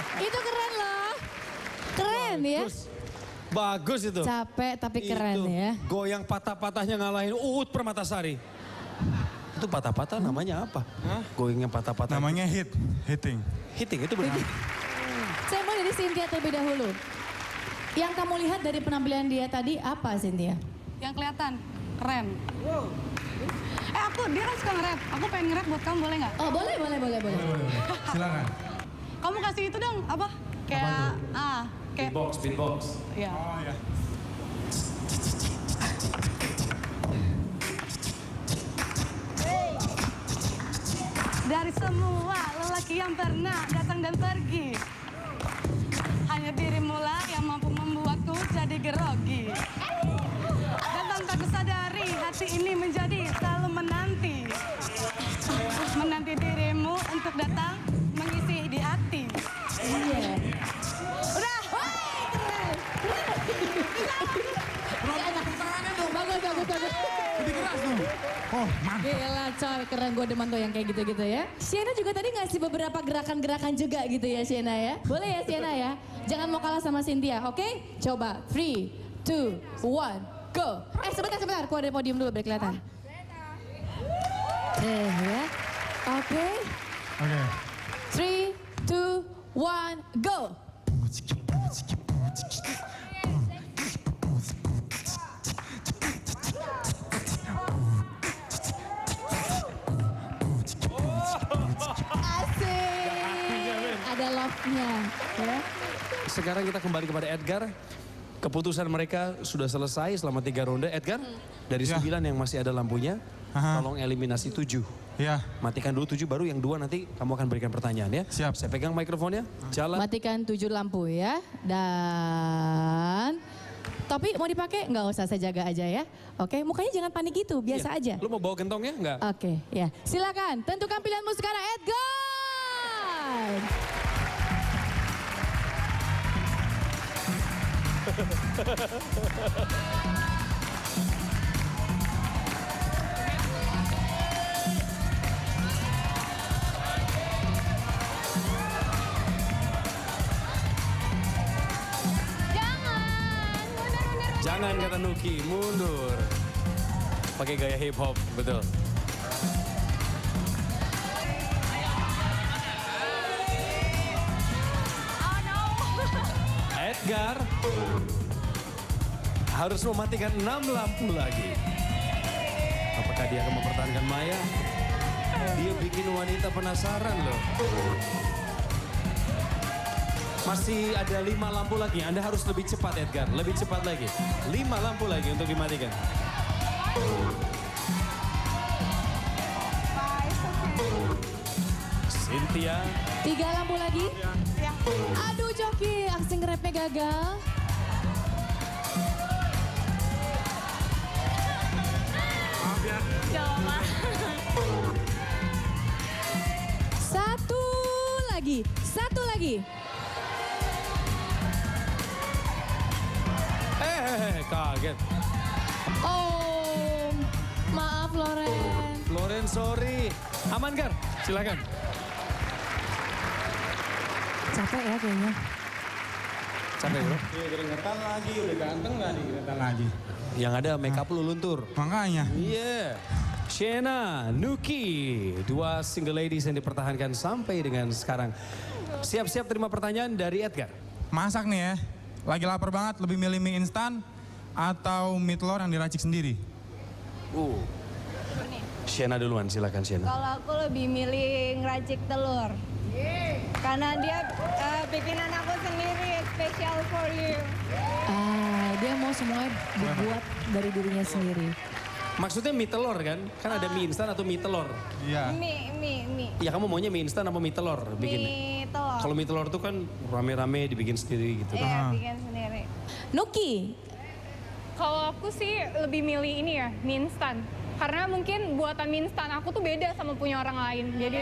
Speaker 3: Itu keren loh. Keren ya.
Speaker 2: Bagus itu.
Speaker 3: Capek tapi keren
Speaker 2: itu,
Speaker 3: ya.
Speaker 2: Goyang patah-patahnya ngalahin Uut Permatasari. Itu patah-patah hmm? namanya apa? Hah? Goyangnya patah-patah.
Speaker 15: Namanya hit, hitting.
Speaker 2: Hitting itu benar.
Speaker 3: Saya mau dari Cynthia terlebih dahulu. Yang kamu lihat dari penampilan dia tadi apa, Cynthia?
Speaker 12: Yang kelihatan keren. Wow. Eh aku, dia kan suka nge-rap. Aku pengen nge-rap buat kamu, boleh nggak?
Speaker 3: Oh boleh, boleh, boleh, boleh.
Speaker 15: Silakan.
Speaker 12: Kamu kasih itu dong, apa? Kayak, ah, kayak.
Speaker 2: Beatbox, beatbox.
Speaker 12: Iya.
Speaker 15: Oh ya.
Speaker 12: Dari semua lelaki yang pernah datang dan pergi, hanya dirimu lah yang mampu membuatku jadi gerogi. Dan tanpa kusadari hati ini menjadi selalu menanti, menanti dirimu untuk datang mengisi di hati.
Speaker 3: Iya.
Speaker 12: Udah.
Speaker 3: Bagus, bagus, bagus.
Speaker 15: Lebih keras dong. Oh, mantap.
Speaker 3: Gila coy, keren, gue demen tuh yang kayak gitu-gitu ya. Sienna juga tadi ngasih beberapa gerakan-gerakan juga gitu ya Sienna ya. Boleh ya Sienna ya? Jangan mau kalah sama Cynthia, oke? Okay? Coba, three, two, one, go. Eh sebentar, sebentar, keluar dari podium dulu biar kelihatan. Eh ya, oke. Okay.
Speaker 15: Oke. Okay.
Speaker 3: three, two, one, go. Ada love-nya ya.
Speaker 2: Sekarang kita kembali kepada Edgar. Keputusan mereka sudah selesai selama tiga ronde. Edgar, dari
Speaker 15: ya.
Speaker 2: sembilan yang masih ada lampunya, Aha. tolong eliminasi tujuh.
Speaker 15: Ya.
Speaker 2: Matikan dulu tujuh, baru yang dua nanti kamu akan berikan pertanyaan ya.
Speaker 15: Siap.
Speaker 2: Saya pegang mikrofonnya, jalan.
Speaker 3: Matikan tujuh lampu ya. Dan topi mau dipakai? Nggak usah, saya jaga aja ya. Oke, mukanya jangan panik gitu, biasa
Speaker 2: ya.
Speaker 3: aja.
Speaker 2: Lu mau bawa gentongnya? Enggak?
Speaker 3: Oke, ya. Silakan, tentukan pilihanmu sekarang, Edgar.
Speaker 2: Jangan kata Nuki, mundur. Pakai gaya hip hop, betul. Edgar harus mematikan enam lampu lagi. Apakah dia akan mempertahankan Maya? Dia bikin wanita penasaran loh. Masih ada lima lampu lagi. Anda harus lebih cepat Edgar, lebih cepat lagi. Lima lampu lagi untuk dimatikan. Cynthia.
Speaker 3: Tiga lampu lagi.
Speaker 12: Ya.
Speaker 3: Aduh Joki, aksi nge-rapnya gagal.
Speaker 15: Maaf ya.
Speaker 3: Satu lagi, satu lagi.
Speaker 2: Eh, kaget.
Speaker 3: Oh, maaf Loren.
Speaker 2: Loren, sorry. Aman, Gar? Silakan.
Speaker 3: Capek ya kayaknya.
Speaker 2: Capek bro?
Speaker 15: Iya, keringetan lagi, udah ganteng gak nih keringetan lagi.
Speaker 2: Yang ada make up lu luntur.
Speaker 15: Makanya.
Speaker 2: Iya. Yeah. Shena, Nuki, dua single ladies yang dipertahankan sampai dengan sekarang. Siap-siap terima pertanyaan dari Edgar.
Speaker 15: Masak nih ya, lagi lapar banget, lebih milih mie instan atau mie telur yang diracik sendiri?
Speaker 2: Uh. Shena duluan, silakan Shena.
Speaker 11: Kalau aku lebih milih ngeracik telur. Karena dia uh, bikinan aku sendiri, special for you.
Speaker 3: Ah, dia mau semuanya dibuat dari dirinya sendiri.
Speaker 2: Maksudnya mie telur kan? Kan ada mie instan atau mie telur?
Speaker 15: Iya.
Speaker 11: Mie, mie, mie.
Speaker 2: Iya, kamu maunya mie instan apa mie telur bikinnya?
Speaker 11: Mie telur.
Speaker 2: Kalau mie telur tuh kan rame-rame dibikin sendiri gitu.
Speaker 11: Iya, bikin sendiri.
Speaker 3: Nuki.
Speaker 9: Kalau aku sih lebih milih ini ya, mie instan. Karena mungkin buatan mie instan aku tuh beda sama punya orang lain. Jadi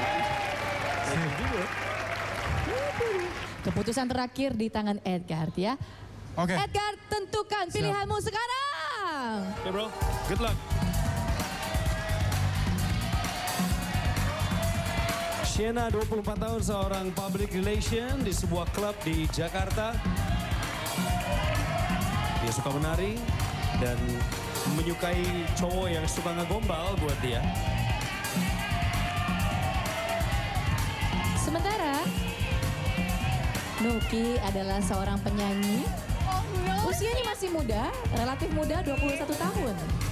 Speaker 3: Keputusan terakhir di tangan Edgar ya.
Speaker 15: Oke. Okay.
Speaker 3: Edgar, tentukan pilihanmu sekarang.
Speaker 2: Oke okay, bro, good luck. Shena, dua puluh empat tahun, seorang public relation di sebuah klub di Jakarta. Dia suka menari dan menyukai cowok yang suka ngegombal buat dia.
Speaker 3: Sementara Nuki adalah seorang penyanyi. Usianya masih muda, relatif muda, dua puluh satu tahun.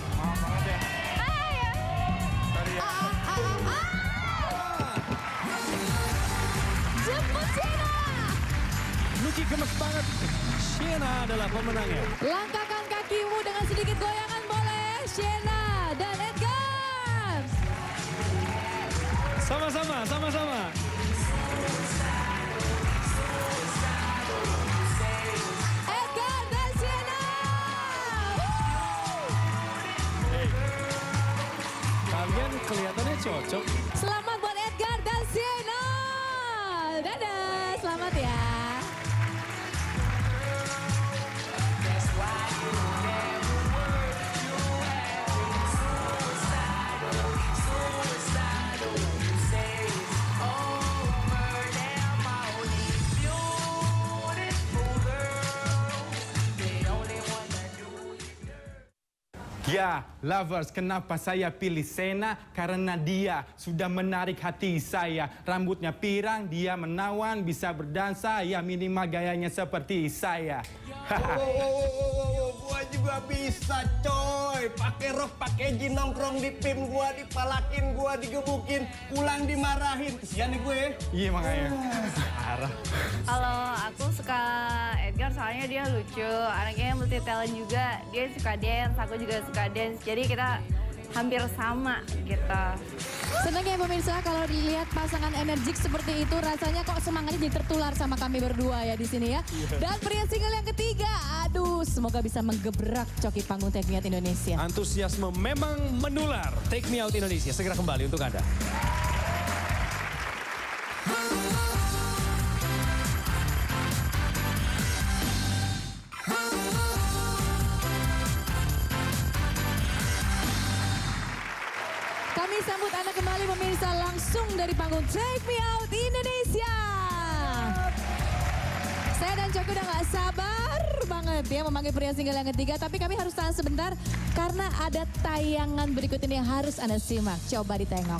Speaker 2: Jemput Shena! Nuki gemes banget. Shena adalah pemenangnya.
Speaker 3: Langkahkan kakimu dengan sedikit goyangan boleh. Shena dan Edgar.
Speaker 2: Sama-sama, sama-sama.
Speaker 3: Edgar dan Shena.
Speaker 2: Hey. Kalian kelihatannya cocok.
Speaker 3: Selamat buat Edgar dan Shena. Dadah, selamat ya.
Speaker 15: Ya, lovers, kenapa saya pilih Shena? Karena dia sudah menarik hati saya. Rambutnya pirang, dia menawan, bisa berdansa, ya minimal gayanya seperti saya.
Speaker 16: Wow, wow, wow, wow, wow, gua juga bisa coy. Pakai rok, pakai jeans, nongkrong di pim, gua dipalakin, gua digebukin, pulang dimarahin. Kesian nih gue.
Speaker 15: Iya makanya. Parah.
Speaker 17: Kalau aku suka Edgar soalnya dia lucu, anaknya multi talent juga. Dia suka dance, aku juga suka dance. Jadi kita hampir sama gitu.
Speaker 3: Senang ya pemirsa kalau dilihat pasangan energik seperti itu, rasanya kok semangatnya jadi tertular sama kami berdua ya di sini ya. Dan pria single yang ketiga, aduh semoga bisa menggebrak coki panggung Take Me Out Indonesia.
Speaker 2: Antusiasme memang menular. Take Me Out Indonesia segera kembali untuk Anda.
Speaker 3: Kami sambut Anda kembali pemirsa langsung dari panggung Take Me Out Indonesia. Saya dan Coki udah gak sabar banget ya memanggil pria single yang ketiga. Tapi kami harus tahan sebentar karena ada tayangan berikut ini yang harus Anda simak. Coba ditengok.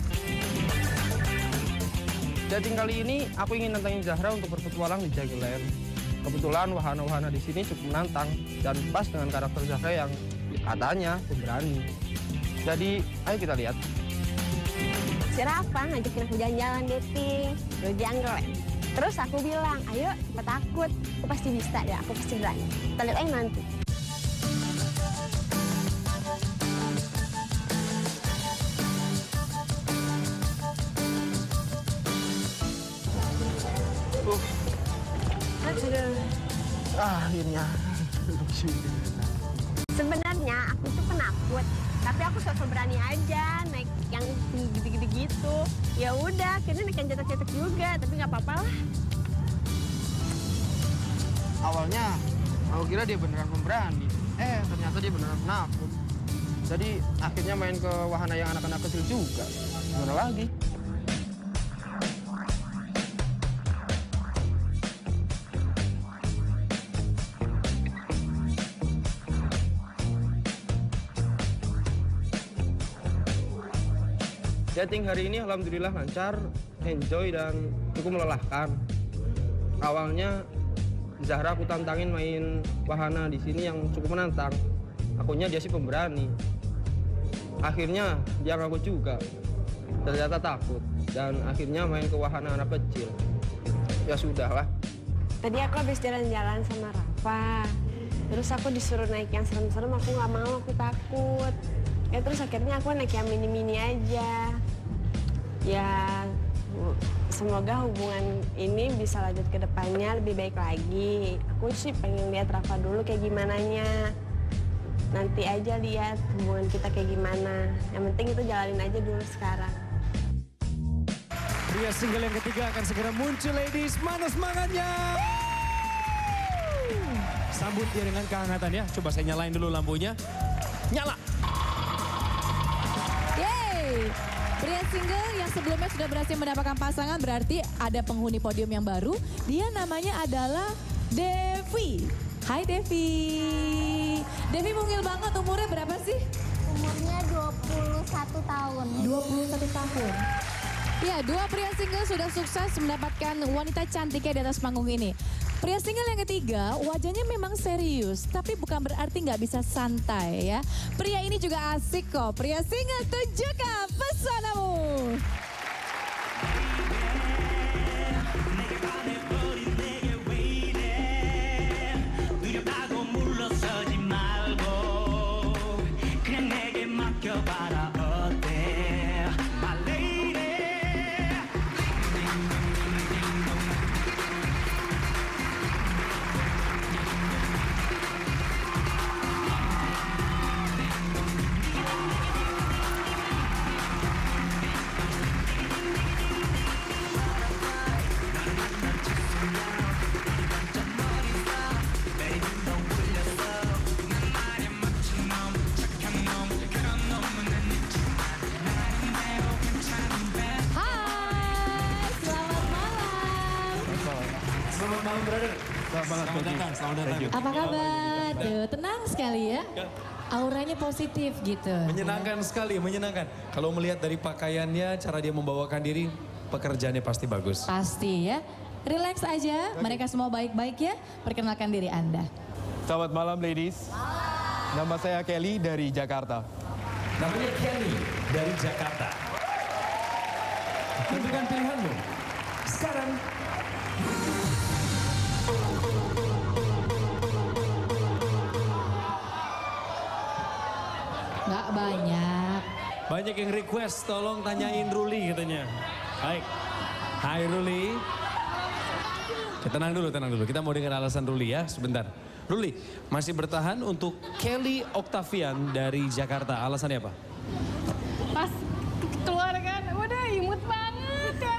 Speaker 18: Jadi kali ini aku ingin nantangin Zahra untuk berpetualang di Jagilen. Kebetulan wahana-wahana di sini cukup menantang dan pas dengan karakter Zahra yang katanya pemberani. Jadi ayo kita lihat.
Speaker 5: Si Rafa ngajakin aku jalan-jalan dating, gue jangkrik. Terus aku bilang, ayo cepet takut, aku pasti bisa deh, aku pasti berani. Kita lihat aja nanti.
Speaker 18: Uh. Ah, akhirnya.
Speaker 5: Sebenarnya aku tuh penakut, tapi aku sok berani aja naik yang tinggi-tinggi gitu. Ya udah, akhirnya naik yang cetek-cetek juga, tapi nggak apa-apa lah.
Speaker 18: Awalnya aku kira dia beneran pemberani, eh ternyata dia beneran penakut. Jadi akhirnya main ke wahana yang anak-anak kecil juga. Gimana lagi? Dating hari ini alhamdulillah lancar, enjoy dan cukup melelahkan. Awalnya Zahra aku tantangin main wahana di sini yang cukup menantang. Akunya dia sih pemberani. Akhirnya dia ngaku juga. Ternyata takut dan akhirnya main ke wahana anak kecil. Ya sudahlah.
Speaker 5: Tadi aku habis jalan-jalan sama Rafa. Terus aku disuruh naik yang serem-serem, aku nggak mau, aku takut. Ya terus akhirnya aku naik yang mini-mini aja. Ya semoga hubungan ini bisa lanjut ke depannya lebih baik lagi. Aku sih pengen lihat Rafa dulu kayak gimananya. Nanti aja lihat hubungan kita kayak gimana. Yang penting itu jalanin aja dulu sekarang.
Speaker 2: Pria single yang ketiga akan segera muncul, ladies. Mana semangatnya? Sambut dia dengan kehangatan ya. Coba saya nyalain dulu lampunya. Nyala!
Speaker 3: Yeay! Pria single yang sebelumnya sudah berhasil mendapatkan pasangan berarti ada penghuni podium yang baru. Dia namanya adalah Devi. Hai Devi. Devi mungil banget, umurnya berapa sih?
Speaker 19: Umurnya dua puluh satu tahun.
Speaker 3: dua puluh satu tahun. Ya, dua pria single sudah sukses mendapatkan wanita cantiknya di atas panggung ini. Pria single yang ketiga, wajahnya memang serius, tapi bukan berarti nggak bisa santai ya. Pria ini juga asik kok. Pria single, tunjukkan pesonamu.
Speaker 2: Selamat datang, selamat datang.
Speaker 3: Apa kabar? Tuh, tenang sekali ya. Auranya positif gitu.
Speaker 2: Menyenangkan sekali, menyenangkan. Kalau melihat dari pakaiannya, cara dia membawakan diri, pekerjaannya pasti bagus.
Speaker 3: Pasti ya. Relax aja, mereka semua baik-baik ya. Perkenalkan diri Anda.
Speaker 20: Selamat malam ladies. Nama saya Kelly dari Jakarta.
Speaker 2: Namanya Kelly dari Jakarta. Tentukan pilihanmu. Sekarang.
Speaker 3: Nggak banyak.
Speaker 2: Banyak yang request, tolong tanyain Ruli katanya. Baik. Hai Ruli. Ya, tenang dulu, tenang dulu. Kita mau dengar alasan Ruli ya, sebentar. Ruli, masih bertahan untuk Kelly Octavian dari Jakarta. Alasannya apa?
Speaker 11: Pas keluar kan, udah imut banget ya.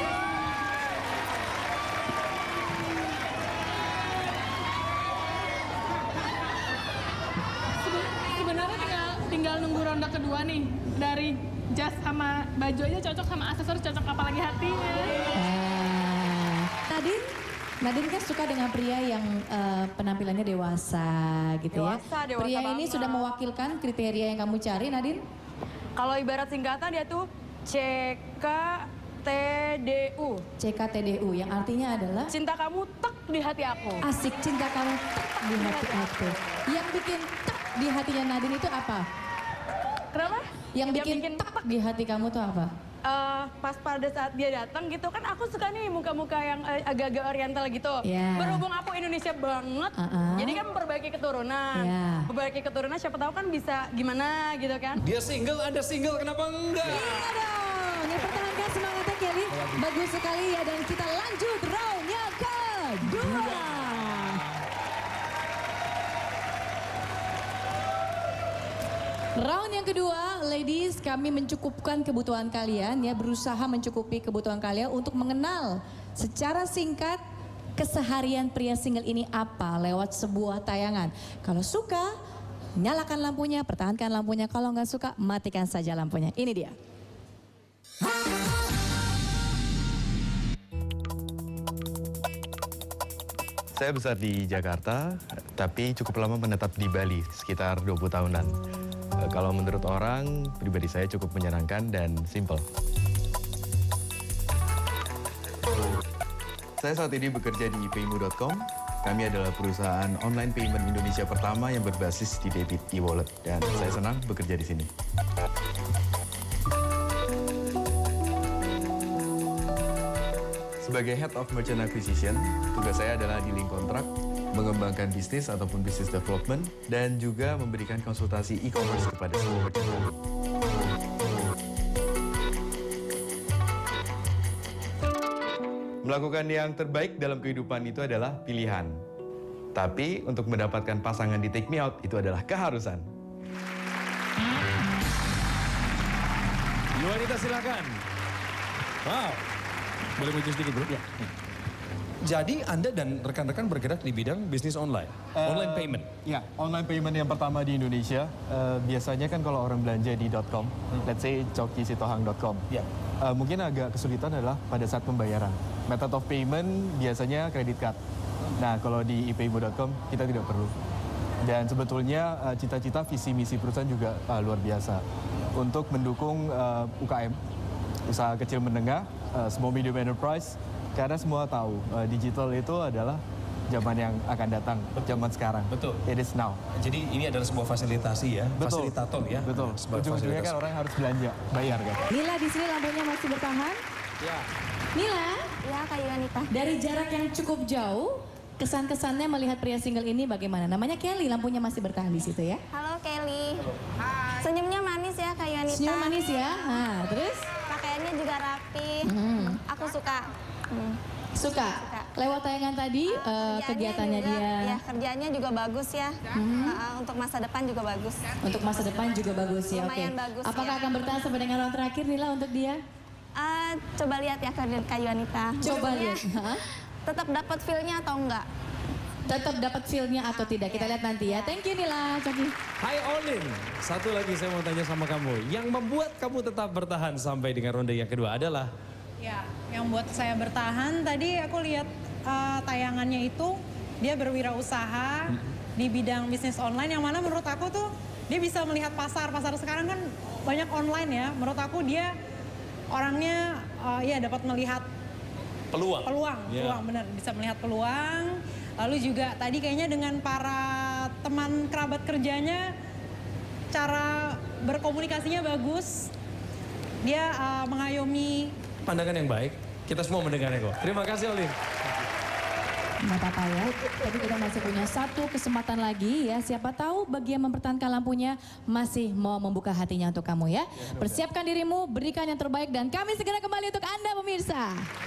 Speaker 11: Sebenarnya tinggal tinggal nunggu ronde kedua nih. Dari jas sama baju aja cocok, sama aksesoris cocok, apalagi hatinya.
Speaker 3: Ah. Nadine, Nadine kan suka dengan pria yang uh, penampilannya dewasa gitu
Speaker 21: Dewasa,
Speaker 3: ya.
Speaker 21: dewasa
Speaker 3: Pria ini
Speaker 21: banget.
Speaker 3: sudah mewakilkan kriteria yang kamu cari, Nadine?
Speaker 21: Kalau ibarat singkatan dia tuh C K T D U.
Speaker 3: C K T D U yang artinya adalah?
Speaker 21: Cinta kamu tek di hati aku.
Speaker 3: Asik, cinta kamu tek di hati aku. Yang bikin tek di hatinya Nadine itu apa?
Speaker 21: Kenapa?
Speaker 3: Yang bikin, bikin tek di hati kamu tuh apa?
Speaker 21: Uh, pas pada saat dia datang gitu kan aku suka nih muka-muka yang uh, agak-agak oriental gitu.
Speaker 3: Yeah.
Speaker 21: Berhubung aku Indonesia banget,
Speaker 3: Uh-uh.
Speaker 21: jadi kan memperbaiki keturunan.
Speaker 3: Yeah.
Speaker 21: Memperbaiki keturunan siapa tahu kan bisa gimana gitu kan.
Speaker 2: Dia single, Anda single, kenapa enggak?
Speaker 3: Iya dong, ya pertahankan semangatnya Kelly. Bagus sekali ya, dan kita lanjut round yang kedua. Round yang kedua, ladies, kami mencukupkan kebutuhan kalian ya, berusaha mencukupi kebutuhan kalian untuk mengenal secara singkat keseharian pria single ini apa lewat sebuah tayangan. Kalau suka, nyalakan lampunya, pertahankan lampunya. Kalau nggak suka, matikan saja lampunya. Ini dia.
Speaker 20: Saya besar di Jakarta, tapi cukup lama menetap di Bali, sekitar dua puluh tahunan. E, Kalau menurut orang, pribadi saya cukup menyenangkan dan simple. Saya saat ini bekerja di paymo dot com. Kami adalah perusahaan online payment Indonesia pertama yang berbasis di debit e-wallet. Dan saya senang bekerja di sini. Sebagai Head of Merchant Acquisition, tugas saya adalah dealing kontrak, mengembangkan bisnis ataupun business development, dan juga memberikan konsultasi e-commerce kepada semua merchant kami. Melakukan yang terbaik dalam kehidupan itu adalah pilihan. Tapi untuk mendapatkan pasangan di Take Me Out itu adalah keharusan.
Speaker 2: Wanita silakan. Wow. Boleh maju sedikit bro? Ya. Jadi Anda dan rekan-rekan bergerak di bidang bisnis online,
Speaker 1: Uh,
Speaker 2: online payment.
Speaker 1: Ya, online payment yang pertama di Indonesia. Uh, biasanya kan kalau orang belanja di .com,
Speaker 2: Hmm.
Speaker 1: let's say coki sitohang dot com.
Speaker 2: Ya.
Speaker 1: Uh, mungkin agak kesulitan adalah pada saat pembayaran. Method of payment biasanya credit card. Nah, kalau di i paymo dot com kita tidak perlu. Dan sebetulnya uh, cita-cita visi misi perusahaan juga uh, luar biasa untuk mendukung uh, U K M, usaha kecil menengah, uh, small medium enterprise. Karena semua tahu uh, digital itu adalah zaman yang akan datang, zaman sekarang.
Speaker 2: Betul.
Speaker 1: It is now.
Speaker 2: Jadi ini adalah sebuah fasilitasi ya,
Speaker 1: Betul.
Speaker 2: fasilitator ya.
Speaker 1: Betul.
Speaker 2: Sebuah
Speaker 1: Ujung-ujungnya
Speaker 2: fasilitas.
Speaker 1: kan orang harus belanja, bayar kan.
Speaker 3: Nila di sini lampunya masih bertahan.
Speaker 2: Ya.
Speaker 3: Nila,
Speaker 19: Ya, Kak Yunita.
Speaker 3: dari jarak yang cukup jauh, kesan-kesannya melihat pria single ini bagaimana? Namanya Kelly, lampunya masih bertahan di situ ya.
Speaker 19: Halo Kelly. Senyumnya manis ya Kak Yunita.
Speaker 3: Senyum manis ya. Nah, terus?
Speaker 19: Pakaiannya juga rapi.
Speaker 3: Hmm.
Speaker 19: Aku suka. Hmm.
Speaker 3: Suka? Lewat tayangan tadi, eh, kegiatannya
Speaker 19: juga,
Speaker 3: dia.
Speaker 19: Ya, kerjanya juga bagus ya.
Speaker 3: Hmm.
Speaker 19: Uh, untuk masa depan juga bagus.
Speaker 3: Untuk masa depan juga bagus ya, oke.
Speaker 19: Lumayan bagus
Speaker 3: Apakah
Speaker 19: ya.
Speaker 3: akan bertahan sampai dengan round terakhir Nila untuk dia?
Speaker 19: Uh, coba lihat ya Kak Yunita.
Speaker 3: Coba
Speaker 19: Judulnya,
Speaker 3: lihat. Hah?
Speaker 19: Tetap dapat feel-nya atau enggak?
Speaker 3: Tetap dapat feel-nya atau tidak? Kita lihat nanti ya. Thank you Nila, Coki.
Speaker 2: Hai Olin, satu lagi saya mau tanya sama kamu. Yang membuat kamu tetap bertahan sampai dengan ronde yang kedua adalah?
Speaker 22: Ya, yang buat saya bertahan tadi aku lihat uh, tayangannya itu dia berwirausaha di bidang bisnis online yang mana menurut aku tuh dia bisa melihat pasar. Pasar sekarang kan banyak online ya. Menurut aku dia orangnya uh, ya dapat melihat
Speaker 2: Peluang.
Speaker 22: peluang,
Speaker 2: Yeah.
Speaker 22: peluang benar bisa melihat peluang. Lalu juga tadi kayaknya dengan para teman kerabat kerjanya cara berkomunikasinya bagus. Dia uh, mengayomi.
Speaker 2: Pandangan yang baik, kita semua mendengarnya kok. Terima kasih Olin.
Speaker 3: Nggak apa-apa ya, tapi kita masih punya satu kesempatan lagi ya. Siapa tahu bagi yang mempertahankan lampunya masih mau membuka hatinya untuk kamu ya. Persiapkan dirimu, berikan yang terbaik dan kami segera kembali untuk Anda pemirsa.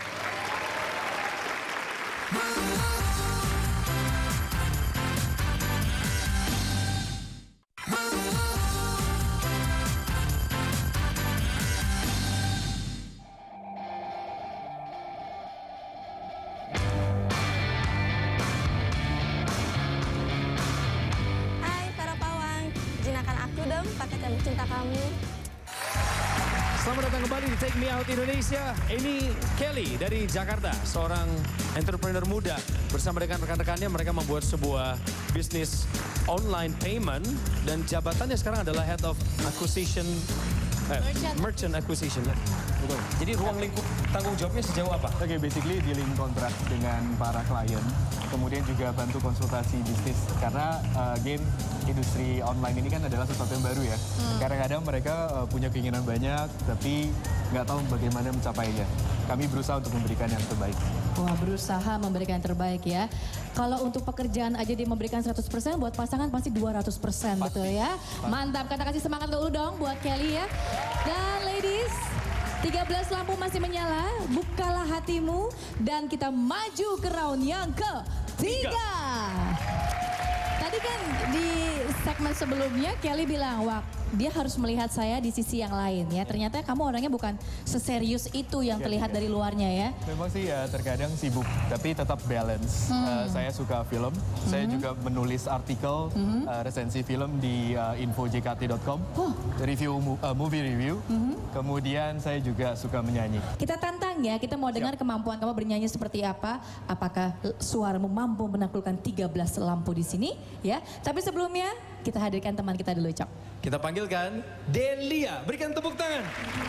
Speaker 19: Hai para pawang, jinakan aku dong pakai tembok cinta kamu.
Speaker 2: Selamat datang kembali di Take Me Out Indonesia. Ini Kelly dari Jakarta, seorang entrepreneur muda. Bersama dengan rekan-rekannya mereka membuat sebuah bisnis online payment dan jabatannya sekarang adalah Head of Acquisition, eh,
Speaker 3: Merchant.
Speaker 2: Merchant Acquisition. Betul. Jadi ruang lingkup tanggung jawabnya sejauh apa?
Speaker 1: Oke, okay, basically dealing kontrak dengan para klien, kemudian juga bantu konsultasi bisnis. Karena uh, again, industri online ini kan adalah sesuatu yang baru ya.
Speaker 3: Hmm.
Speaker 1: Kadang-kadang mereka uh, punya keinginan banyak, tapi nggak tahu bagaimana mencapainya. Kami berusaha untuk memberikan yang terbaik.
Speaker 3: Wah, berusaha memberikan yang terbaik ya. Kalau untuk pekerjaan aja dia memberikan seratus persen, buat pasangan pasti dua ratus persen, betul ya. Mantap, kata kasih semangat dulu dong buat Kelly ya. Dan ladies, tiga belas lampu masih menyala, bukalah hatimu dan kita maju ke round yang ketiga. Tadi kan di segmen sebelumnya Kelly bilang, wah dia harus melihat saya di sisi yang lain ya. Ternyata kamu orangnya bukan seserius itu yang terlihat dari luarnya ya.
Speaker 1: Memang sih ya terkadang sibuk, tapi tetap balance.
Speaker 3: Hmm.
Speaker 1: Uh, saya suka film, saya juga menulis artikel, uh, resensi film di uh, info j k t dot com, review mu- uh, movie review. Kemudian saya juga suka menyanyi.
Speaker 3: Kita tantang ya, kita mau dengar kemampuan kamu bernyanyi seperti apa. Apakah suaramu mampu menaklukkan tiga belas lampu di sini ya. Tapi sebelumnya kita hadirkan teman kita dulu, Cok.
Speaker 2: Kita panggilkan Delia, berikan tepuk tangan.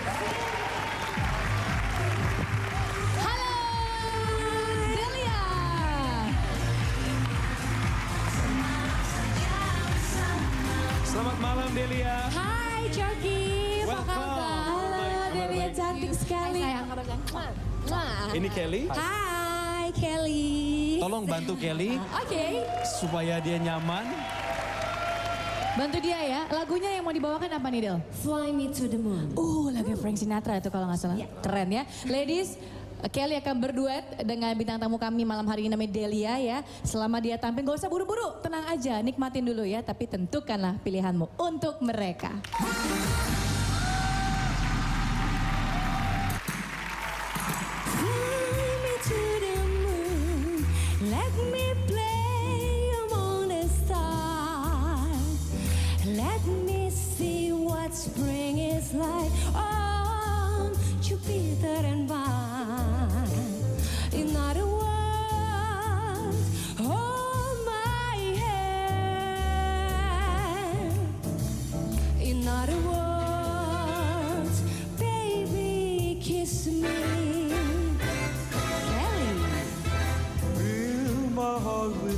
Speaker 3: Halo, Delia.
Speaker 2: Selamat malam Delia.
Speaker 3: Hai, Coki. Apa kabar? Delia cantik sekali.
Speaker 2: Ini Kelly.
Speaker 3: Hai, Kelly.
Speaker 2: Tolong bantu Kelly
Speaker 3: Oke.
Speaker 2: supaya dia nyaman.
Speaker 3: Bantu dia ya. Lagunya yang mau dibawakan apa nih, Del? Fly Me to the Moon. Uh, lagu Frank Sinatra itu kalau nggak salah. Keren ya. Ladies, Kelly akan berduet dengan bintang tamu kami malam hari ini namanya Delia ya. Selama dia tampil gak usah buru-buru, tenang aja, nikmatin dulu ya. Tapi tentukanlah pilihanmu untuk mereka. Fly me to the moon.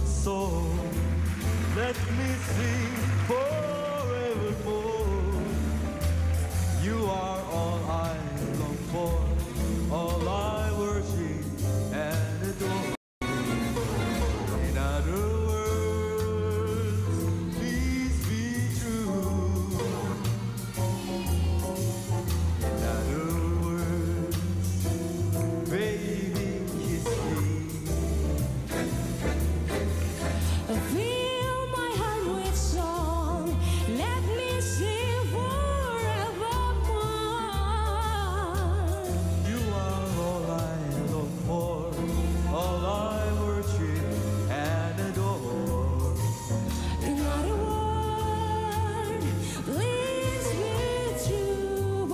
Speaker 4: So let me sing forevermore. You are all I long for, all I worship and adore. In other words, please be true. In other words, baby, kiss me.
Speaker 7: Fill my heart with song, let me sing forevermore.
Speaker 4: You are all I long for, all I worship and adore.
Speaker 7: In other words, please be true.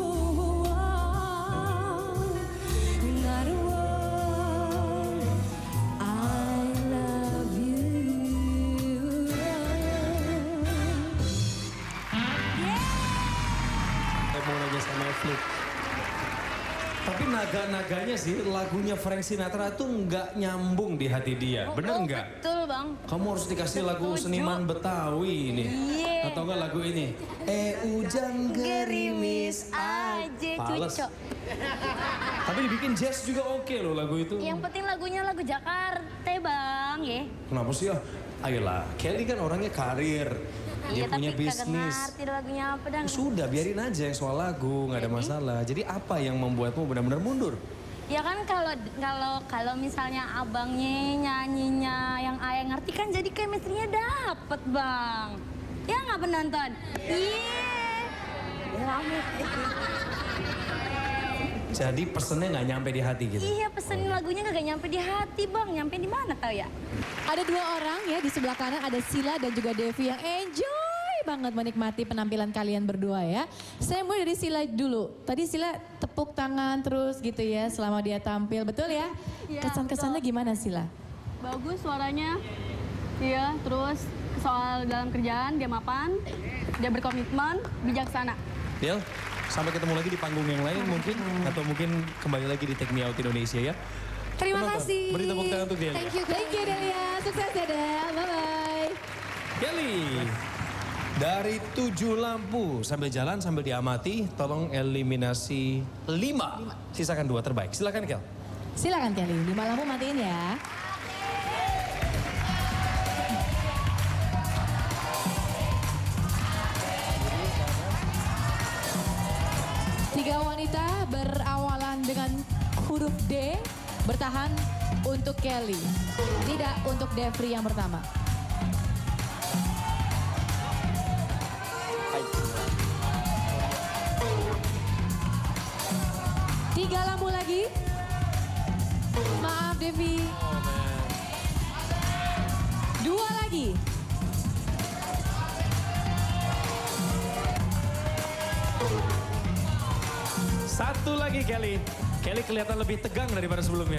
Speaker 7: In other words, I love you.
Speaker 2: Saya mau nanya sama Flip. Tapi naga-naganya sih lagunya Frank Sinatra tuh nggak nyambung di hati dia. Bener nggak?
Speaker 10: Betul bang.
Speaker 2: Kamu harus dikasih lagu seniman Betawi ini.
Speaker 10: Iya.
Speaker 2: Atau enggak lagu ini? Eh hujan gerimis
Speaker 10: aja
Speaker 2: Pales.
Speaker 10: cucok.
Speaker 2: Tapi dibikin jazz juga oke loh lagu itu.
Speaker 10: Yang penting lagunya lagu Jakarta bang ya.
Speaker 2: Kenapa sih ya? Ayolah, Kelly kan orangnya karir. Dia
Speaker 10: Iya
Speaker 2: punya
Speaker 10: tapi kagak
Speaker 2: bisnis.
Speaker 10: ngerti lagunya apa dan.
Speaker 2: Sudah, biarin aja yang soal lagu, nggak ada masalah. Jadi apa yang membuatmu benar-benar mundur?
Speaker 10: Ya kan kalau kalau kalau misalnya abangnya nyanyinya yang ayah ngerti kan jadi chemistry-nya dapet bang. Ya nggak penonton? Iya.
Speaker 2: Jadi pesennya nggak nyampe di hati gitu?
Speaker 10: Iya pesenin lagunya kagak nyampe di hati bang. Nyampe di mana tau ya?
Speaker 3: Ada dua orang ya di sebelah kanan, ada Sila dan juga Devi yang enjoy banget menikmati penampilan kalian berdua ya. Saya mulai dari Sila dulu. Tadi Sila tepuk tangan terus gitu ya selama dia tampil, betul ya?
Speaker 9: Iya,
Speaker 3: Kesan-kesannya gimana Sila?
Speaker 9: Bagus suaranya. Iya, terus soal dalam kerjaan dia mapan, dia berkomitmen, bijaksana.
Speaker 2: Del, sampai ketemu lagi di panggung yang lain mungkin. Atau mungkin kembali lagi di Take Me Out Indonesia ya.
Speaker 3: Terima
Speaker 2: Penonton,
Speaker 3: kasih.
Speaker 2: Beri tepuk tangan untuk Delia.
Speaker 3: Thank you, thank you Delia. Sukses ya Del, bye-bye.
Speaker 2: Kelly, dari tujuh lampu sambil jalan sambil diamati, tolong eliminasi lima. Sisakan dua terbaik. Silakan Kel.
Speaker 3: Silakan Kelly, lima lampu matiin ya. Tiga wanita berawalan dengan huruf D bertahan untuk Kelly, tidak untuk Devri yang pertama. Tiga lampu lagi. Maaf Devi. Dua lagi.
Speaker 2: Satu lagi Kelly. Kelly kelihatan lebih tegang daripada sebelumnya.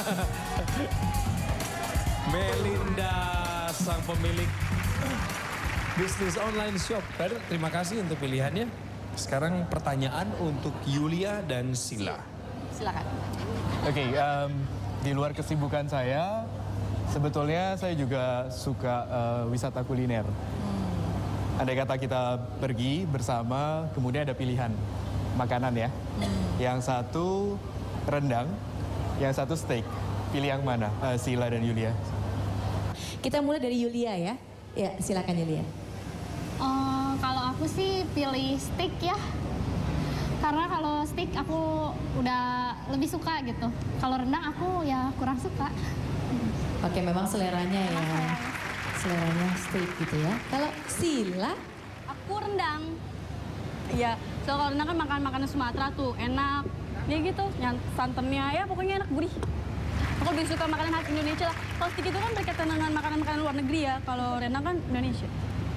Speaker 2: Melinda, sang pemilik bisnis online shop. Terima kasih untuk pilihannya. Sekarang pertanyaan untuk Yulia dan Sila.
Speaker 3: Silakan.
Speaker 1: Oke, em, di luar kesibukan saya, sebetulnya saya juga suka eh, wisata kuliner. Andai kata kita pergi bersama, kemudian ada pilihan makanan ya. Yang satu rendang, yang satu steak. Pilih yang mana, eh, Sila dan Yulia?
Speaker 3: Kita mulai dari Yulia ya. Ya, silakan Yulia.
Speaker 9: Eh, kalau aku sih pilih steak ya. Karena kalau steak aku udah lebih suka gitu. Kalau rendang aku ya kurang suka.
Speaker 3: Oke, memang seleranya ya. Seleranya steak gitu ya. Kalau Sila?
Speaker 9: Aku rendang. Iya, so kalau rendang kan makan makanan Sumatera tuh enak. Ya gitu, yang santannya ya pokoknya enak gurih. Aku lebih suka makanan khas Indonesia lah. Kalau steak itu kan berkaitan dengan makanan-makanan luar negeri ya. Kalau rendang kan Indonesia.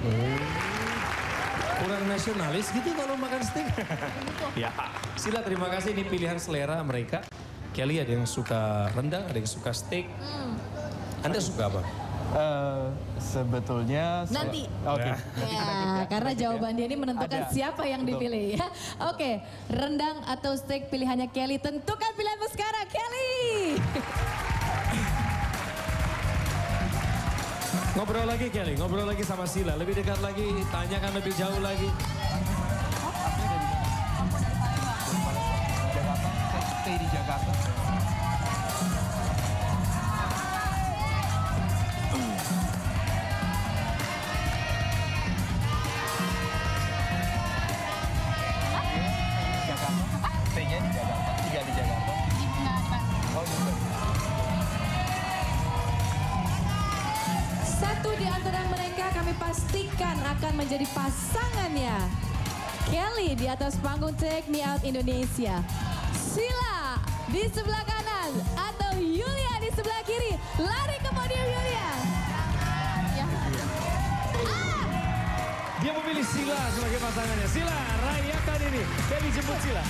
Speaker 2: Kurang nasionalis gitu kalau makan steak. Ya, Sila terima kasih, ini pilihan selera mereka. Kelly ada yang suka rendang, ada yang suka steak. Anda suka apa?
Speaker 1: Eh, sebetulnya...
Speaker 3: Nanti.
Speaker 1: Oke.
Speaker 3: Ya, karena jawaban dia ini menentukan
Speaker 1: Ada.
Speaker 3: siapa yang
Speaker 1: Betul.
Speaker 3: dipilih ya. Oke, rendang atau steak pilihannya Kelly. Tentukan pilihanmu sekarang, Kelly.
Speaker 2: Ngobrol lagi Kelly, ngobrol lagi sama Sila. Lebih dekat lagi, tanyakan lebih jauh lagi.
Speaker 1: Stay di Jakarta. Stay-nya di Jakarta, tinggal di Jakarta. Oh, gitu.
Speaker 3: Satu di antara mereka kami pastikan akan menjadi pasangannya. Kelly di atas panggung Take Me Out Indonesia. Sila di sebelah kanan atau Yulia di sebelah kiri. Lari ke podium Yulia. Ya. Ah!
Speaker 2: Dia memilih Sila sebagai pasangannya. Sila, rayakan ini. Kelly jemput Sila.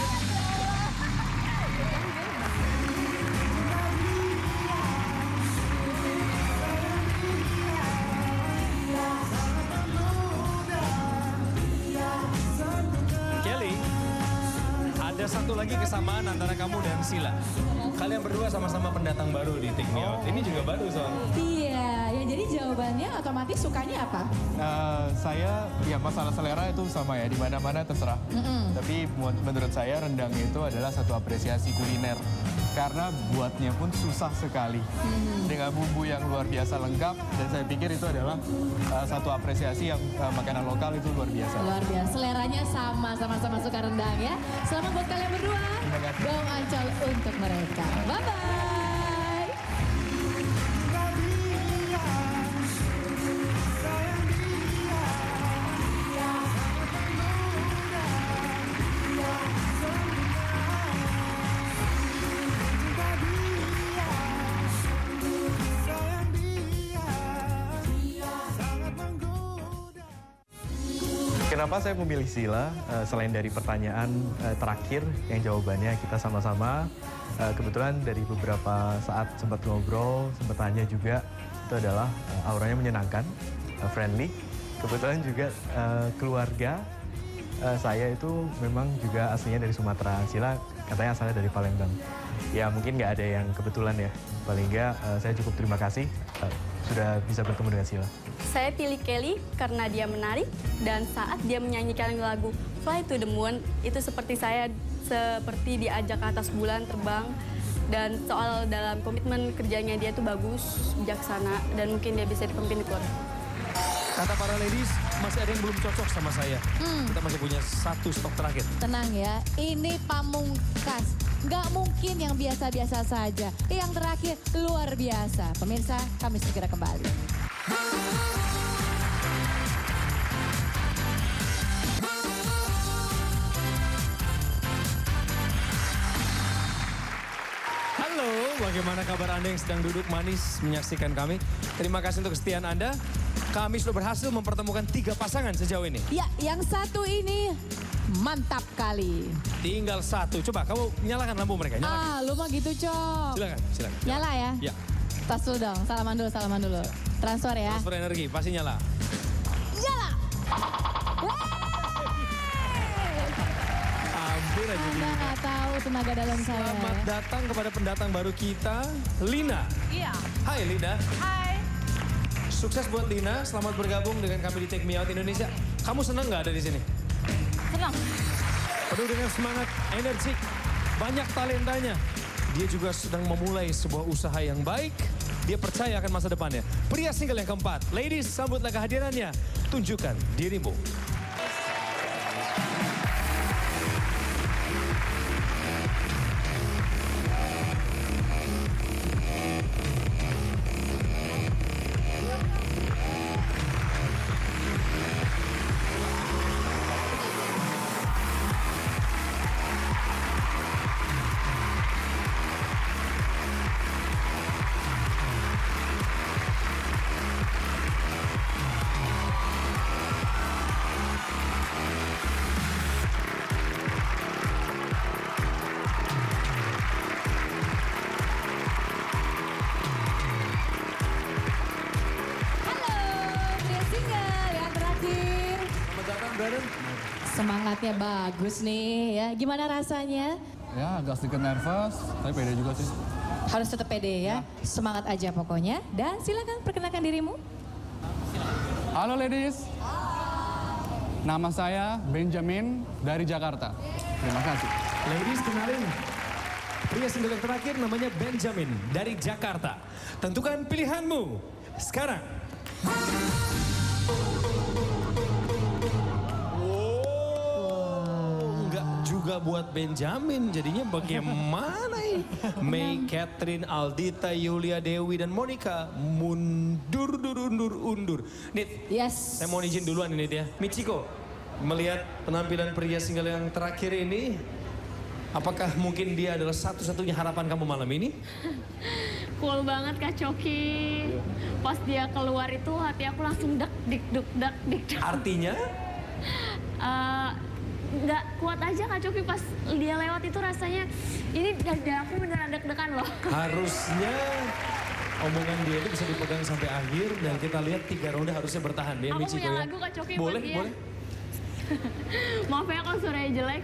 Speaker 2: Kelly, ada satu lagi kesamaan antara kamu dan Sila. Kalian berdua sama-sama pendatang baru di Take Me Out. Ini juga baru soalnya.
Speaker 3: Iya, ya jadi jawabannya otomatis sukanya apa?
Speaker 1: Uh, saya, ya masalah selera itu sama ya, di mana-mana terserah.
Speaker 3: Mm-mm.
Speaker 1: Tapi mu- menurut saya rendang itu adalah satu apresiasi kuliner. Karena buatnya pun susah sekali.
Speaker 3: Mm.
Speaker 1: Dengan bumbu yang luar biasa lengkap. Dan saya pikir itu adalah uh, satu apresiasi yang uh, makanan lokal itu luar biasa.
Speaker 3: Luar biasa, seleranya sama, sama-sama suka rendang ya. Selamat buat kalian berdua. Gong Ancol untuk mereka. Bye-bye.
Speaker 20: Kenapa saya memilih Sila? Uh, selain dari pertanyaan uh, terakhir yang jawabannya kita sama-sama, uh, kebetulan dari beberapa saat sempat ngobrol, sempat tanya juga, itu adalah uh, auranya menyenangkan, uh, friendly. Kebetulan juga uh, keluarga uh, saya itu memang juga aslinya dari Sumatera. Sila katanya asalnya dari Palembang. Ya mungkin nggak ada yang kebetulan ya. Paling nggak uh, saya cukup terima kasih uh, sudah bisa bertemu dengan Sila.
Speaker 6: Saya pilih Kelly karena dia menarik dan saat dia menyanyikan lagu Fly to the Moon itu seperti saya seperti diajak ke atas bulan terbang dan soal dalam komitmen kerjanya dia tuh bagus, bijaksana dan mungkin dia bisa dipimpin keluar.
Speaker 2: Kata para ladies, masih ada yang belum cocok sama saya.
Speaker 3: Hmm.
Speaker 2: Kita masih punya satu stok terakhir.
Speaker 3: Tenang ya, ini pamungkas. Nggak mungkin yang biasa-biasa saja. Yang terakhir luar biasa. Pemirsa, kami segera kembali.
Speaker 2: Halo, bagaimana kabar Anda yang sedang duduk manis menyaksikan kami? Terima kasih untuk kesetiaan Anda. Kami sudah berhasil mempertemukan tiga pasangan sejauh ini.
Speaker 3: Ya, yang satu ini mantap kali.
Speaker 2: Tinggal satu. Coba kamu nyalakan lampu mereka. Nyalakan.
Speaker 3: Ah, lu mah gitu, Cok.
Speaker 2: Silakan, silakan.
Speaker 3: Nyala ya?
Speaker 2: Ya.
Speaker 3: Tas dulu dong, salaman dulu, salaman dulu. Transfer ya.
Speaker 2: Transfer energi, pasti nyala.
Speaker 3: Nyala!
Speaker 2: Hampir aja.
Speaker 3: Anda nggak tahu tenaga dalam saya.
Speaker 2: Selamat datang kepada pendatang baru kita, Lina.
Speaker 10: Iya.
Speaker 2: Hai Lina.
Speaker 10: Hai.
Speaker 2: Sukses buat Lina, selamat bergabung dengan kami di Take Me Out Indonesia. Kamu senang nggak ada di sini?
Speaker 10: Senang.
Speaker 2: Penuh dengan semangat, energik, banyak talentanya. Dia juga sedang memulai sebuah usaha yang baik. Dia percaya akan masa depannya. Pria single yang keempat. Ladies, sambutlah kehadirannya. Tunjukkan dirimu.
Speaker 3: Semangatnya bagus nih ya. Gimana rasanya?
Speaker 1: Ya agak sedikit nervous, tapi pede juga sih.
Speaker 3: Harus tetap pede ya. Semangat aja pokoknya. Dan silakan perkenalkan dirimu.
Speaker 13: Halo ladies. Nama saya Benjamin dari Jakarta. Terima kasih.
Speaker 2: Ladies, kenalin. Pria single yang terakhir namanya Benjamin dari Jakarta. Tentukan pilihanmu sekarang. Juga buat Benjamin, jadinya bagaimana ini? Mei, Catherine, Aldita, Yulia, Dewi, dan Monica mundur, undur, undur, undur. Nit,
Speaker 3: yes.
Speaker 2: Saya mau izin duluan ini dia. Michiko, melihat penampilan pria single yang terakhir ini, apakah mungkin dia adalah satu-satunya harapan kamu malam ini?
Speaker 9: Cool banget Kak Coki. Pas dia keluar itu hati aku langsung dek, dik, duk, dak, dik, duk.
Speaker 2: Artinya?
Speaker 9: Uh, nggak kuat aja Kak Coki pas dia lewat itu rasanya ini dada aku beneran deg-degan loh.
Speaker 2: Harusnya omongan dia itu bisa dipegang sampai akhir dan kita lihat tiga ronde harusnya bertahan dia.
Speaker 9: Aku
Speaker 2: Michiko,
Speaker 9: punya
Speaker 2: ya.
Speaker 9: lagu Kak Coki
Speaker 2: boleh,
Speaker 9: buat dia.
Speaker 2: Boleh,
Speaker 9: Maaf ya kalau suaranya jelek.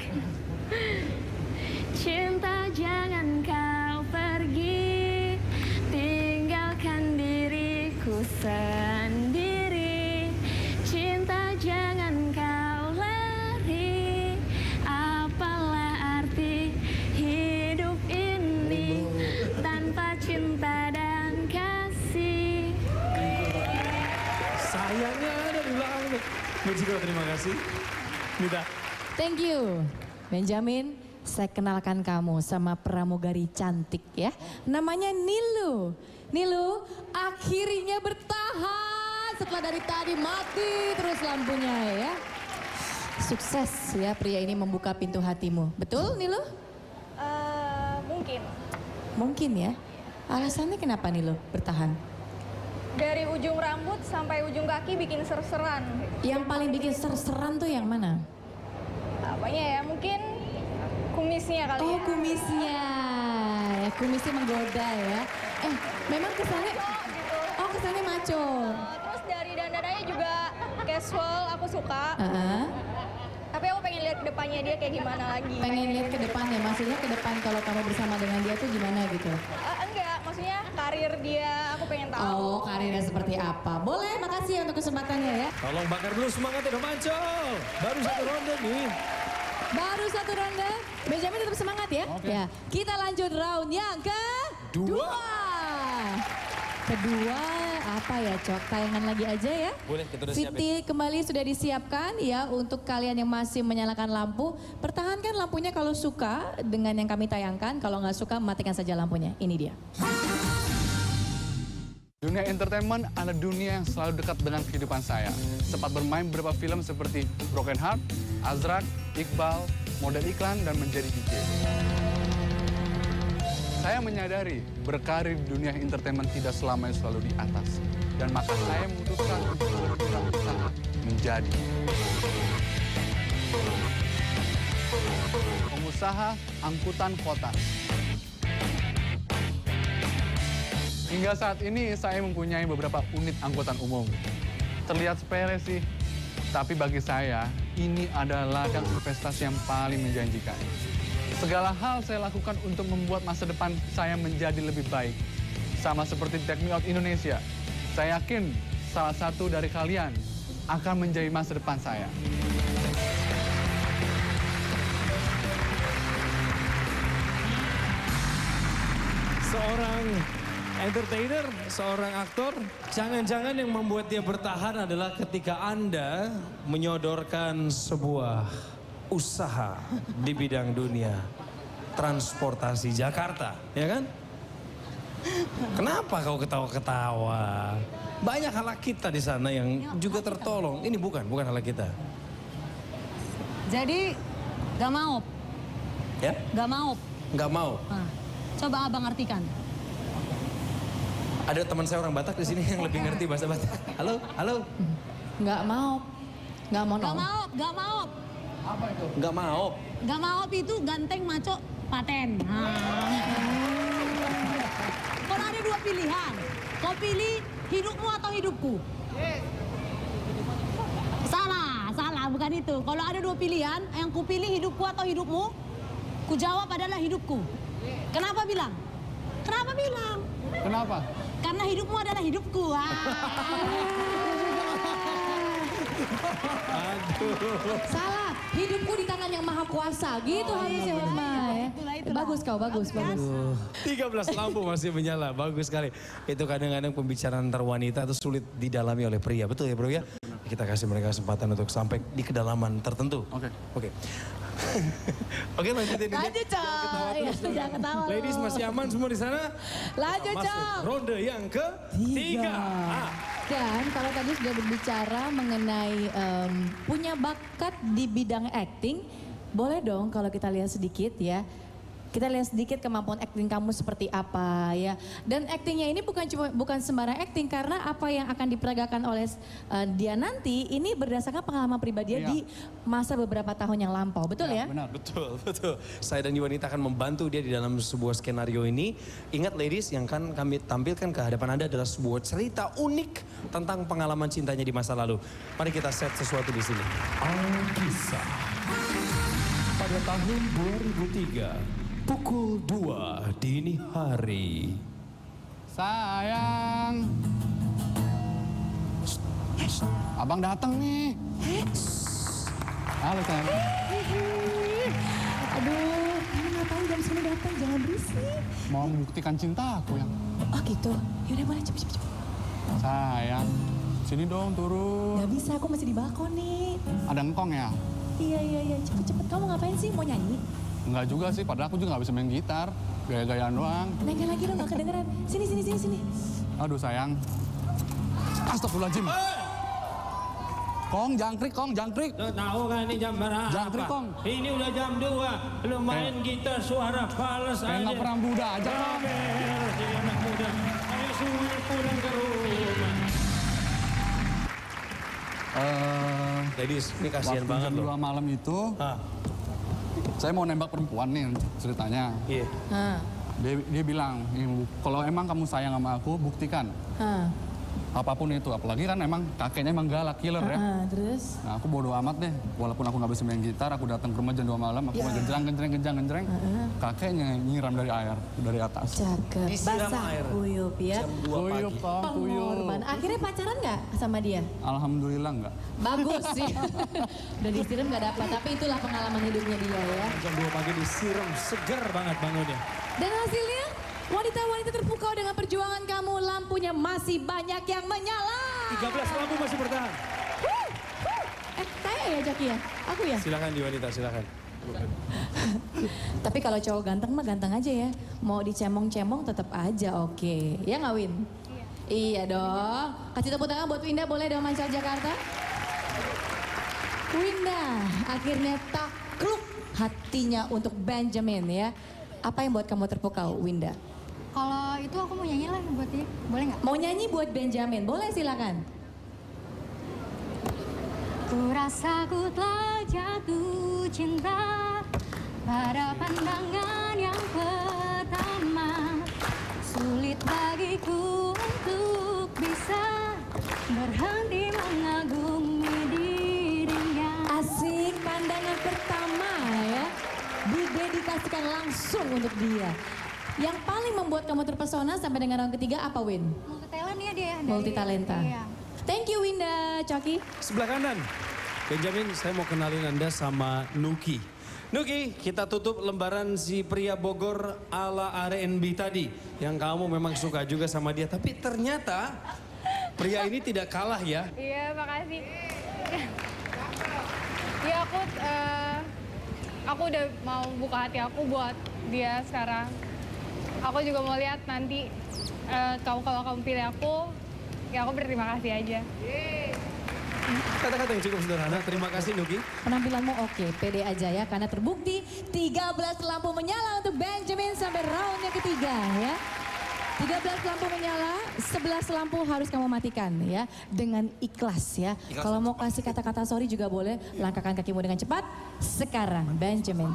Speaker 9: Cinta jangan kau pergi, tinggalkan diriku sendiri. Cinta jangan kau lari, apalah arti hidup ini tanpa cinta dan kasih.
Speaker 2: Sayangnya ada di belakang. Michiko, terima kasih. Mita.
Speaker 3: Thank you, Benjamin. Saya kenalkan kamu sama pramugari cantik ya. Namanya Nilu. Nilu akhirnya bertahan setelah dari tadi mati terus lampunya ya. Sukses ya pria ini membuka pintu hatimu. Betul Nilu?
Speaker 11: Uh, mungkin.
Speaker 3: Mungkin ya. Alasannya kenapa Nilu bertahan?
Speaker 11: Dari ujung rambut sampai ujung kaki bikin ser-seran.
Speaker 3: Yang paling bikin ser-seran tuh yang mana?
Speaker 11: Apanya ya? Mungkin kumisnya kali
Speaker 3: oh,
Speaker 11: ya.
Speaker 3: kumisnya. Ya, kumisnya menggoda ya. Eh, memang kesannya
Speaker 11: gitu.
Speaker 3: Oh, kesannya maco.
Speaker 11: Uh, terus dari dandananya juga casual, aku suka.
Speaker 3: Uh-huh.
Speaker 11: Tapi aku pengen lihat ke depannya dia kayak gimana lagi.
Speaker 3: Pengen lihat ke depannya, maksudnya ke depan kalau kamu bersama dengan dia tuh gimana gitu?
Speaker 11: Uh, enggak, maksudnya karir dia aku pengen tahu.
Speaker 3: Oh, karirnya seperti apa? Boleh, makasih ya untuk kesempatannya ya.
Speaker 2: Tolong bakar dulu semangatnya dong Mancol. Baru satu ronde nih.
Speaker 3: Baru satu ronde, Benjamin tetap semangat ya.
Speaker 2: Oke.
Speaker 3: Ya, kita lanjut round yang kedua. Kedua apa ya Cok? Tayangan lagi aja ya.
Speaker 2: Boleh, kita udah
Speaker 3: Siti
Speaker 2: siapin.
Speaker 3: kembali sudah disiapkan ya untuk kalian yang masih menyalakan lampu. Pertahankan lampunya kalau suka dengan yang kami tayangkan. Kalau nggak suka matikan saja lampunya. Ini dia.
Speaker 13: Dunia entertainment adalah dunia yang selalu dekat dengan kehidupan saya. Sempat bermain beberapa film seperti Broken Heart, Azrak, Iqbal, model iklan, dan menjadi D J. Saya menyadari berkarir di dunia entertainment tidak selamanya selalu di atas. Dan maka saya memutuskan untuk berwirausaha menjadi pengusaha angkutan kota. Hingga saat ini saya mempunyai beberapa unit angkutan umum. Terlihat sepele sih, tapi bagi saya ini adalah ladang investasi yang paling menjanjikan. Segala hal saya lakukan untuk membuat masa depan saya menjadi lebih baik. Sama seperti Me Out Indonesia. Saya yakin salah satu dari kalian akan menjadi masa depan saya.
Speaker 2: Seorang entertainer, seorang aktor, jangan-jangan yang membuat dia bertahan adalah ketika Anda menyodorkan sebuah usaha di bidang dunia transportasi Jakarta, ya kan? Kenapa kau ketawa-ketawa? Banyak hal kita di sana yang juga tertolong. Ini bukan, bukan hal kita.
Speaker 10: Jadi gak mau,
Speaker 2: Ya?
Speaker 10: gak mau.
Speaker 2: Nggak mau.
Speaker 10: Nah, coba abang artikan.
Speaker 2: Ada teman saya orang Batak di sini yang lebih ngerti bahasa Batak. Halo, halo.
Speaker 3: Nggak mau, nggak mau.
Speaker 10: Gak mau, gak mau.
Speaker 13: Apa itu?
Speaker 2: Nggak mau.
Speaker 10: Gak mau itu ganteng maco paten. Nah. Kalau ada dua pilihan, kau pilih hidupmu atau hidupku? Salah, salah bukan itu. Kalau ada dua pilihan, yang ku pilih hidupku atau hidupmu, ku jawab adalah hidupku. Kenapa bilang? Kenapa bilang?
Speaker 13: Kenapa?
Speaker 10: Karena hidupmu adalah hidupku. Ah.
Speaker 2: Aduh.
Speaker 3: Salah, hidupku di tangan yang maha kuasa. Gitu harusnya Hotma ya. Bagus kau, bagus, bagus.
Speaker 2: tiga belas lampu masih menyala, bagus sekali. Itu kadang-kadang pembicaraan antar wanita itu sulit didalami oleh pria, betul ya bro ya? Kita kasih mereka kesempatan untuk sampai di kedalaman tertentu. Oke. Oke. Oke lanjutin ini.
Speaker 3: Lanjut Cok. Ya, jangan ketawa.
Speaker 2: Ladies masih aman semua di sana?
Speaker 3: Lanjut
Speaker 2: Masuk
Speaker 3: Cok.
Speaker 2: ronde yang ketiga. Ah.
Speaker 3: Dan kalau tadi sudah berbicara mengenai em, punya bakat di bidang acting, boleh dong kalau kita lihat sedikit ya. Kita lihat sedikit kemampuan acting kamu seperti apa ya. Dan actingnya ini bukan cuma bukan sembarang acting karena apa yang akan diperagakan oleh uh, dia nanti ini berdasarkan pengalaman pribadi
Speaker 2: Iya.
Speaker 3: di masa beberapa tahun yang lampau, betul ya?
Speaker 2: Benar. Betul, betul. Saya dan Yuwanita akan membantu dia di dalam sebuah skenario ini. Ingat ladies, yang kan kami tampilkan ke hadapan Anda adalah sebuah cerita unik tentang pengalaman cintanya di masa lalu. Mari kita set sesuatu di sini. Alkisah. Pada tahun dua ribu tiga, pukul dua dini hari.
Speaker 13: Sayang. Abang datang nih. Halo sayang.
Speaker 3: Aduh, kamu ngapain jam segini datang? Jangan berisik.
Speaker 13: Mau membuktikan cinta aku yang.
Speaker 3: Oh gitu, yaudah boleh cepet cepet.
Speaker 13: Sayang, sini dong turun.
Speaker 3: Gak bisa, aku masih di balkon nih.
Speaker 13: Ada engkong ya?
Speaker 3: Iya iya iya, cepet cepet. Kamu ngapain sih? Mau nyanyi?
Speaker 13: Enggak juga sih, padahal aku juga gak bisa main gitar. Gaya-gayaan doang.
Speaker 3: Nengah lagi dong, gak kedengeran. Sini sini sini sini.
Speaker 13: Aduh sayang. Astagfirullahaladzim. Kong, jangkrik, Kong, jangkrik.
Speaker 2: Lo tahu kan ini jam berapa?
Speaker 13: Jangkrik, Kong.
Speaker 2: Ini udah jam dua. Lu main gitar suara fals aja.
Speaker 13: Kayak nggak pernah muda aja, Kong.
Speaker 2: Romer, jadi anak muda. Ayo semua pulang ke rumah.
Speaker 13: Eh,
Speaker 2: Ladies, ini kasihan
Speaker 13: waktu
Speaker 2: banget
Speaker 13: jam
Speaker 2: loh.
Speaker 13: dua malam itu, saya mau nembak perempuan nih ceritanya.
Speaker 2: Iya.
Speaker 3: Hah.
Speaker 13: Dia, dia bilang, kalau emang kamu sayang sama aku, buktikan.
Speaker 3: Hah.
Speaker 13: Apapun itu, apalagi kan emang kakeknya emang galak, killer ya.
Speaker 3: Ah, terus?
Speaker 13: Nah aku bodo amat deh, walaupun aku nggak bisa main gitar, aku datang ke rumah jam dua malam, aku
Speaker 3: Ya.
Speaker 13: genjreng, genjreng, genjreng, genjreng. Kakeknya nyiram dari air, dari atas.
Speaker 3: Cakep.
Speaker 13: Disiram
Speaker 3: Basah
Speaker 13: air.
Speaker 3: kuyup ya.
Speaker 13: Kuyup, Kong, kuyup.
Speaker 3: Pengorban. Akhirnya pacaran nggak sama dia?
Speaker 13: Alhamdulillah nggak.
Speaker 3: Bagus sih. Udah disiram nggak dapat, tapi itulah pengalaman hidupnya dia ya.
Speaker 2: Jam dua pagi disiram, seger banget bangunnya.
Speaker 3: Dan hasilnya, wanita-wanita terpukau dengan perjuangan kamu, lampunya masih banyak yang menyala.
Speaker 2: tiga belas lampu masih bertahan.
Speaker 3: Huh, huh. Eh, saya ya Jaki ya? Aku ya?
Speaker 2: Silakan di wanita, silakan.
Speaker 3: Tapi kalau cowok ganteng mah ganteng aja ya. Mau dicemong-cemong tetap aja oke. Ya nggak Win? Iya. Iya dong. Kasih tepuk tangan buat Winda boleh dong Mancal Jakarta. Winda akhirnya takluk hatinya untuk Benjamin ya. Apa yang buat kamu terpukau Winda?
Speaker 10: Kalau itu aku mau nyanyi lah buat dia, boleh nggak?
Speaker 3: Mau nyanyi buat Benjamin, boleh silakan.
Speaker 10: Ku rasa ku telah jatuh cinta pada pandangan yang pertama. Sulit bagiku untuk bisa berhenti mengagumi dirinya.
Speaker 3: Asik, pandangan pertama ya. Didedikasikan langsung untuk dia. Yang paling membuat kamu terpesona sampai dengan round ketiga apa Win?
Speaker 10: Multi talent ya dia. dari-
Speaker 3: Multi talenta.
Speaker 10: Iya.
Speaker 3: Thank you Winda, Coki.
Speaker 2: Sebelah kanan. Benjamin, saya mau kenalin Anda sama Nuki. Nuki, kita tutup lembaran si pria Bogor ala R and B tadi. Yang kamu memang suka juga sama dia. Tapi ternyata pria ini tidak kalah ya.
Speaker 11: Iya, makasih. Iya, aku eh, aku udah mau buka hati aku buat dia sekarang. Aku juga mau lihat nanti eh, kalau kalau kamu pilih aku, ya aku berterima kasih aja.
Speaker 2: Kata-kata yang cukup sederhana. Terima kasih Nuki.
Speaker 3: Penampilanmu oke, pede aja ya. Karena terbukti tiga belas lampu menyala untuk Benjamin sampai round yang ketiga ya. tiga belas lampu menyala, sebelas lampu harus kamu matikan ya. Dengan ikhlas ya.
Speaker 2: Ikhlas
Speaker 3: Kalau mau kasih kata-kata sorry juga boleh. Langkahkan kakimu dengan cepat. Sekarang Benjamin.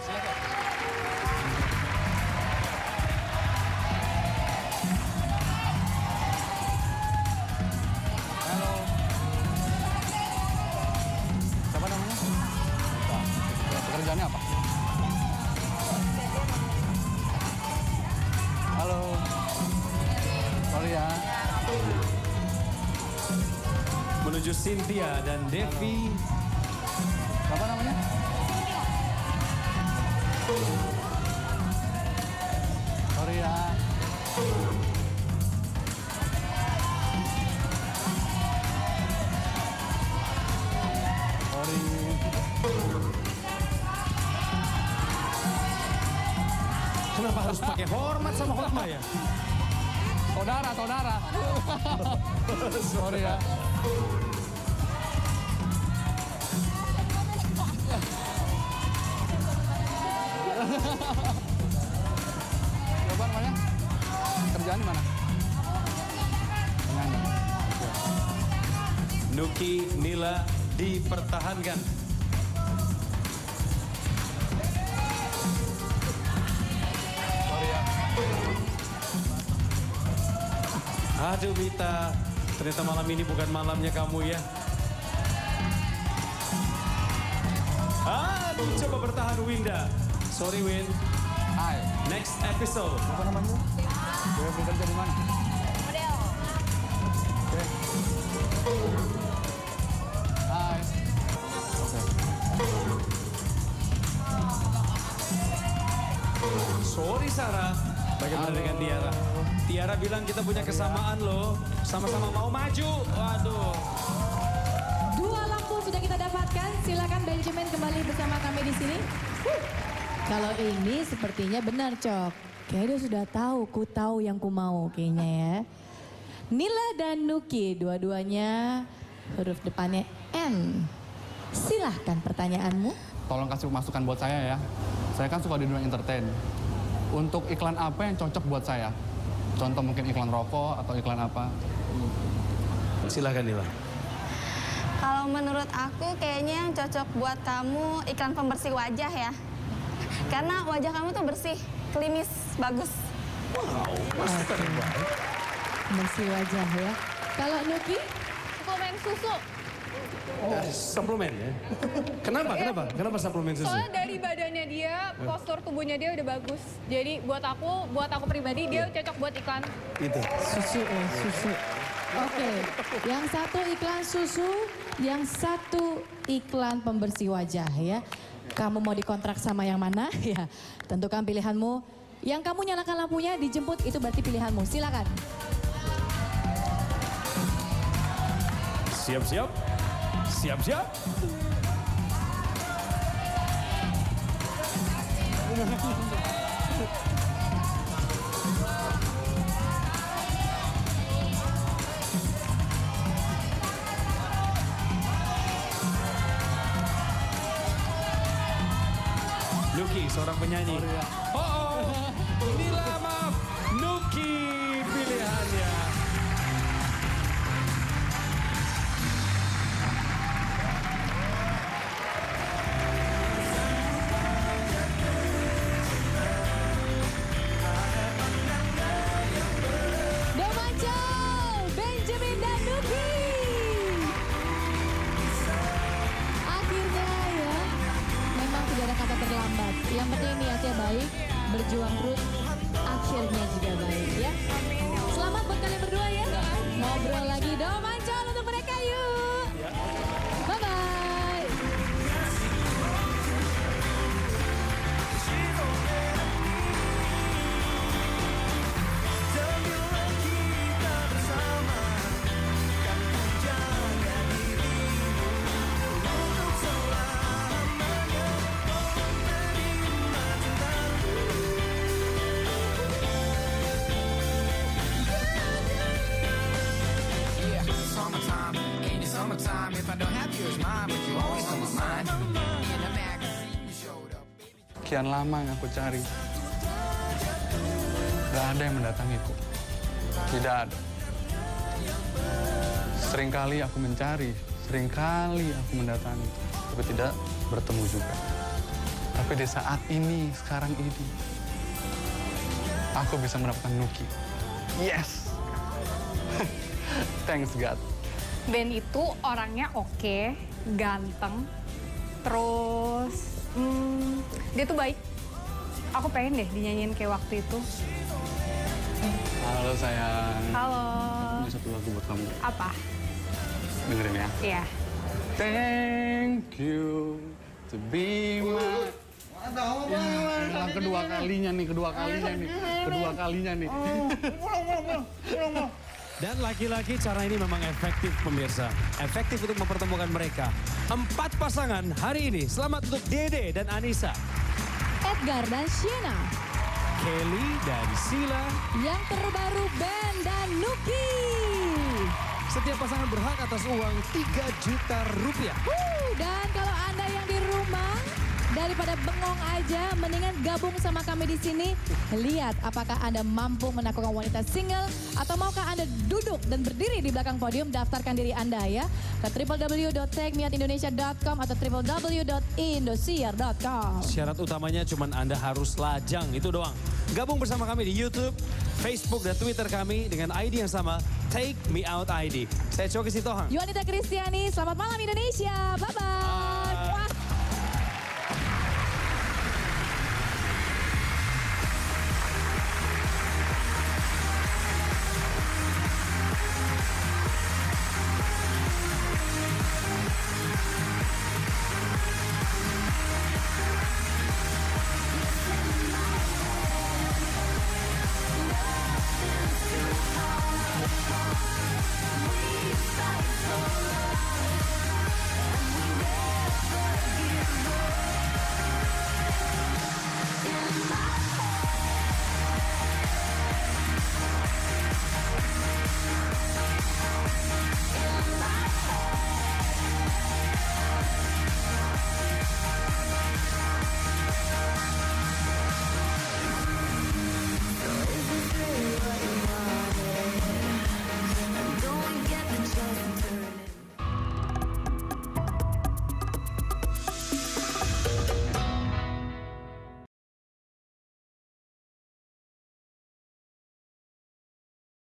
Speaker 13: Siapa namanya? Pekerjaannya apa? Halo. Sorry ya.
Speaker 2: Menuju menuju Cynthia dan Devi.
Speaker 13: Apa namanya? Sorry ya. Sorry.
Speaker 2: Kenapa harus pakai hormat sama Hotma ya?
Speaker 13: Saudara, saudara. Sorry ya. Coba namanya? Kerjaan di mana? Penyanyi.
Speaker 2: Nuki, Nila dipertahankan. Aduh Mita, ternyata malam ini bukan malamnya kamu ya. Aduh, coba bertahan Winda. Sorry Win.
Speaker 13: Hai.
Speaker 2: Next episode.
Speaker 13: Apa namanya? Gue bekerja di mana?
Speaker 17: Model.
Speaker 13: Oke. Hai. Oke.
Speaker 2: Sorry Sarah. Bagaimana
Speaker 13: Halo.
Speaker 2: dengan Tiara? Tiara bilang kita punya kesamaan loh. Sama-sama mau maju. Waduh.
Speaker 3: Dua lampu sudah kita dapatkan. Silakan Benjamin kembali bersama kami di sini. Huh. Kalau ini sepertinya benar, Cok. Kayaknya dia sudah tahu, ku tahu yang ku mau kayaknya ya. Nila dan Nuki, dua-duanya huruf depannya N. Silahkan pertanyaanmu.
Speaker 13: Tolong kasih masukan buat saya ya. Saya kan suka di dunia entertain. Untuk iklan apa yang cocok buat saya? Contoh mungkin iklan rokok atau iklan apa?
Speaker 2: Silahkan Nila.
Speaker 17: Kalau menurut aku kayaknya yang cocok buat kamu iklan pembersih wajah ya. Karena wajah kamu tuh bersih, klimis, bagus.
Speaker 2: Wow, masukan yang baik.
Speaker 3: Bersih wajah ya. Kalau Nuki?
Speaker 9: Suplemen susu.
Speaker 2: Oh. Suplemen ya? Kenapa? Kenapa? Kenapa suplemen susu?
Speaker 9: Soalnya dari badannya dia, postur tubuhnya dia udah bagus. Jadi buat aku, buat aku pribadi dia cocok buat iklan.
Speaker 2: Itu.
Speaker 3: Susu, eh, susu. Oke, yang satu iklan susu, yang satu iklan pembersih wajah ya. Kamu mau dikontrak sama yang mana? Ya, tentukan pilihanmu. Yang kamu nyalakan lampunya, dijemput, itu berarti pilihanmu. Silakan.
Speaker 2: Siap-siap. Siap-siap. Nuki, seorang penyanyi. Oh, oh. Nila, maaf. Nuki pilihannya.
Speaker 3: Domanco, Benjamin dan Nuki. Akhirnya ya, memang tidak ada kata terlambat. Yang penting niatnya baik, berjuang terus, akhirnya juga baik ya. Selamat buat kalian berdua ya. Ngobrol lagi Domanco untuk mereka yuk. Bye-bye.
Speaker 13: Sekian lama yang aku cari. Gak ada yang mendatangiku. Tidak ada. Seringkali aku mencari, seringkali aku mendatangi, tapi tidak bertemu juga. Tapi di saat ini, sekarang ini, aku bisa mendapatkan Nuki. Yes! Thanks God.
Speaker 11: Ben itu orangnya oke, ganteng, terus hmm, dia tuh baik. Aku pengen deh dinyanyiin kayak waktu itu.
Speaker 13: Halo sayang.
Speaker 11: Halo.
Speaker 13: Ini satu lagu buat kamu.
Speaker 11: Apa?
Speaker 13: Dengerin ya.
Speaker 5: Iya.
Speaker 13: Thank you to be my... Ya, yang kedua kalinya nih, kedua kalinya nih, kedua kalinya nih.
Speaker 2: Dan laki-laki cara ini memang efektif pemirsa. Efektif untuk mempertemukan mereka. Empat pasangan hari ini. Selamat untuk Dede dan Anissa.
Speaker 3: Edgar dan Sienna.
Speaker 2: Kelly dan Sila.
Speaker 3: Yang terbaru Ben dan Nuki.
Speaker 2: Setiap pasangan berhak atas uang tiga juta rupiah.
Speaker 3: Uh, dan kalau Anda yang di rumah, daripada bengong aja, mendingan gabung sama kami di sini. Lihat apakah Anda mampu menaklukkan wanita single atau maukah Anda duduk dan berdiri di belakang podium. Daftarkan diri Anda ya ke w w w dot take me out indonesia dot com atau w w w dot indosiar dot com.
Speaker 2: Syarat utamanya cuman Anda harus lajang, itu doang. Gabung bersama kami di YouTube, Facebook, dan Twitter kami dengan I D yang sama, Take Me Out I D. Saya Coki Sitohang.
Speaker 3: Yuanita Kristiani, selamat malam Indonesia. Bye-bye.